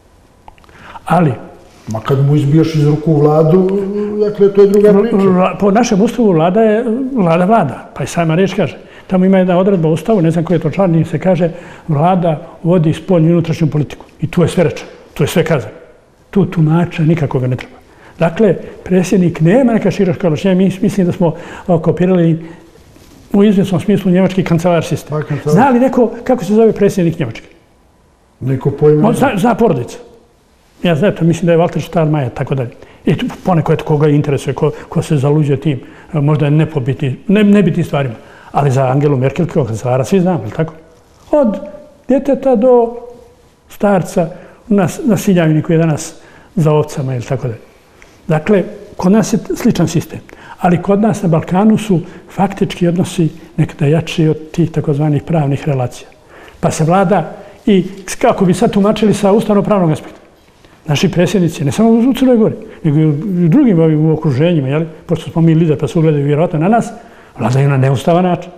Ali... Ma kad mu izbiješ iz ruku vladu, dakle, to je druga priča. Po našem ustavu vlada je vlada vlada, pa i sama riječ kaže. Tamo ima jedna odredba u ustavu, ne znam koji je to član, se kaže vlada vodi spoljnu i unutrašnju politiku. I tu je sve rečeno, tu je sve kazano. Tu tumača nikako ga ne treba. Dakle, predsjednik nema neka široka ovlašćenja. Mi mislim da smo kopirali u izvjesnom smislu njemački kancelar sistem. Zna li neko kako se zove predsjednik Njemačke? Neko pojma? Zna, zna porodica. Ja znam, to mislim da je Walter Steinmeier, tako dalje. I poneko je to koga interesuje, ko, ko se zaluđuje tim, možda nepobitni, ne, nebitnim stvarima. Ali za Angelu Merkel kao kancelara svi znamo, je li tako? Od djeteta do starca na, na Siljavini koji je danas za ovcama, ili tako dalje. Dakle, kod nas je sličan sistem. Ali kod nas na Balkanu su faktički odnosi nekada jači od tih takozvanih pravnih relacija. Pa se vlada i, kako bi sad tumačili sa ustavno-pravnog aspekta, naši predsjednici, ne samo u Crnoj Gori, nego i u drugim ovim okruženjima, jeli? Pošto smo mi lider, pa se ugledaju vjerovatno na nas, vladaju na neustavan način.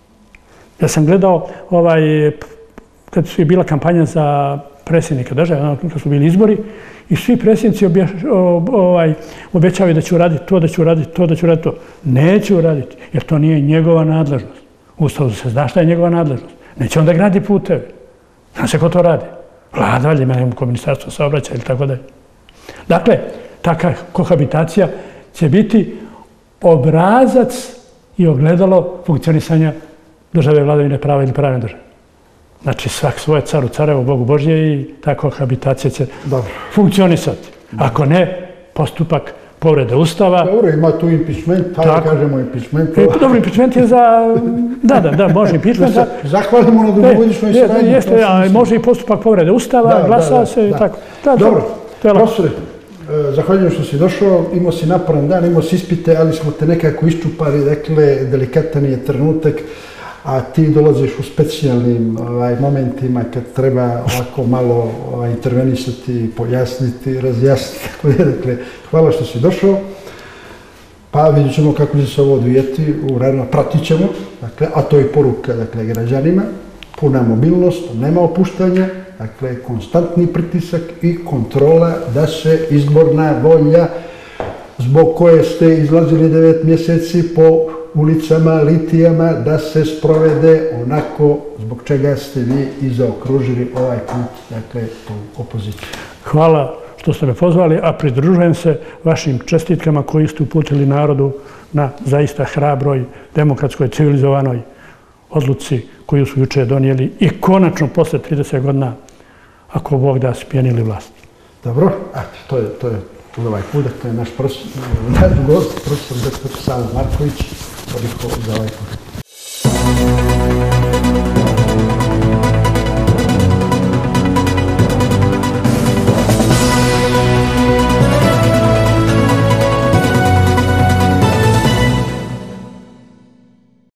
Ja sam gledao, ovaj, kad su je bila kampanja za predsjednika države, kad su bili izbori, i svi predsjednici objaš, ovaj, obećavaju da će uraditi to, da će uraditi to, da će uraditi to. Neće uraditi, jer to nije njegova nadležnost. U Ustavu se zna šta je njegova nadležnost. Neće onda gradi puteve. Zna se ko to radi. Vlada, valjda ima ko ministarstvo saobraćaja ili tako dalje. Dakle, takva kohabitacija će biti obrazac i ogledalo funkcionisanja države, vladavine prava ili pravne države. Znači, svak svoje caru carevo, Bogu Božje i ta kohabitacija će Dobro. funkcionisati. Ako ne, postupak povrede Ustava. Dobro, ima tu impeachment, pa da kažemo impeachment. E, dobro, impeachment je za... Da, da, da, može impeachment. Da se zahvalimo na dugogodišnjoj saradnji. Jeste, a može i postupak povrede Ustava, glasa se i tako. Dobro, profesore, zahvaljujem što si došao, imao si naporan dan, imao si ispite, ali smo te nekako iščupali, dakle, delikatan je trenutak. a ti dolaziš u specijalnim ovaj, momentima kad treba ovako malo ovaj, intervenisati, pojasniti, razjasniti. Dakle, hvala što si došao. Pa vidjet ćemo kako će se ovo odvijeti, naravno pratit ćemo, dakle, a to je poruka dakle, građanima. Puna mobilnost, nema opuštanja, dakle, konstantni pritisak i kontrola da se izborna volja zbog koje ste izlazili devet mjeseci po ulicama, litijama, da se sprovede onako zbog čega ste vi i zaokružili ovaj put, dakle, tu opoziciju. Hvala što ste me pozvali, a pridružujem se vašim čestitkama koji ste uputili narodu na zaista hrabroj, demokratskoj, civilizovanoj odluci koju su juče donijeli i konačno posle trideset godina, ako Bog da, smijenili vlast. Dobro, to je, to je ovaj put, to je naš gost, profesor doktor Savo Marković, toliko za ovaj put.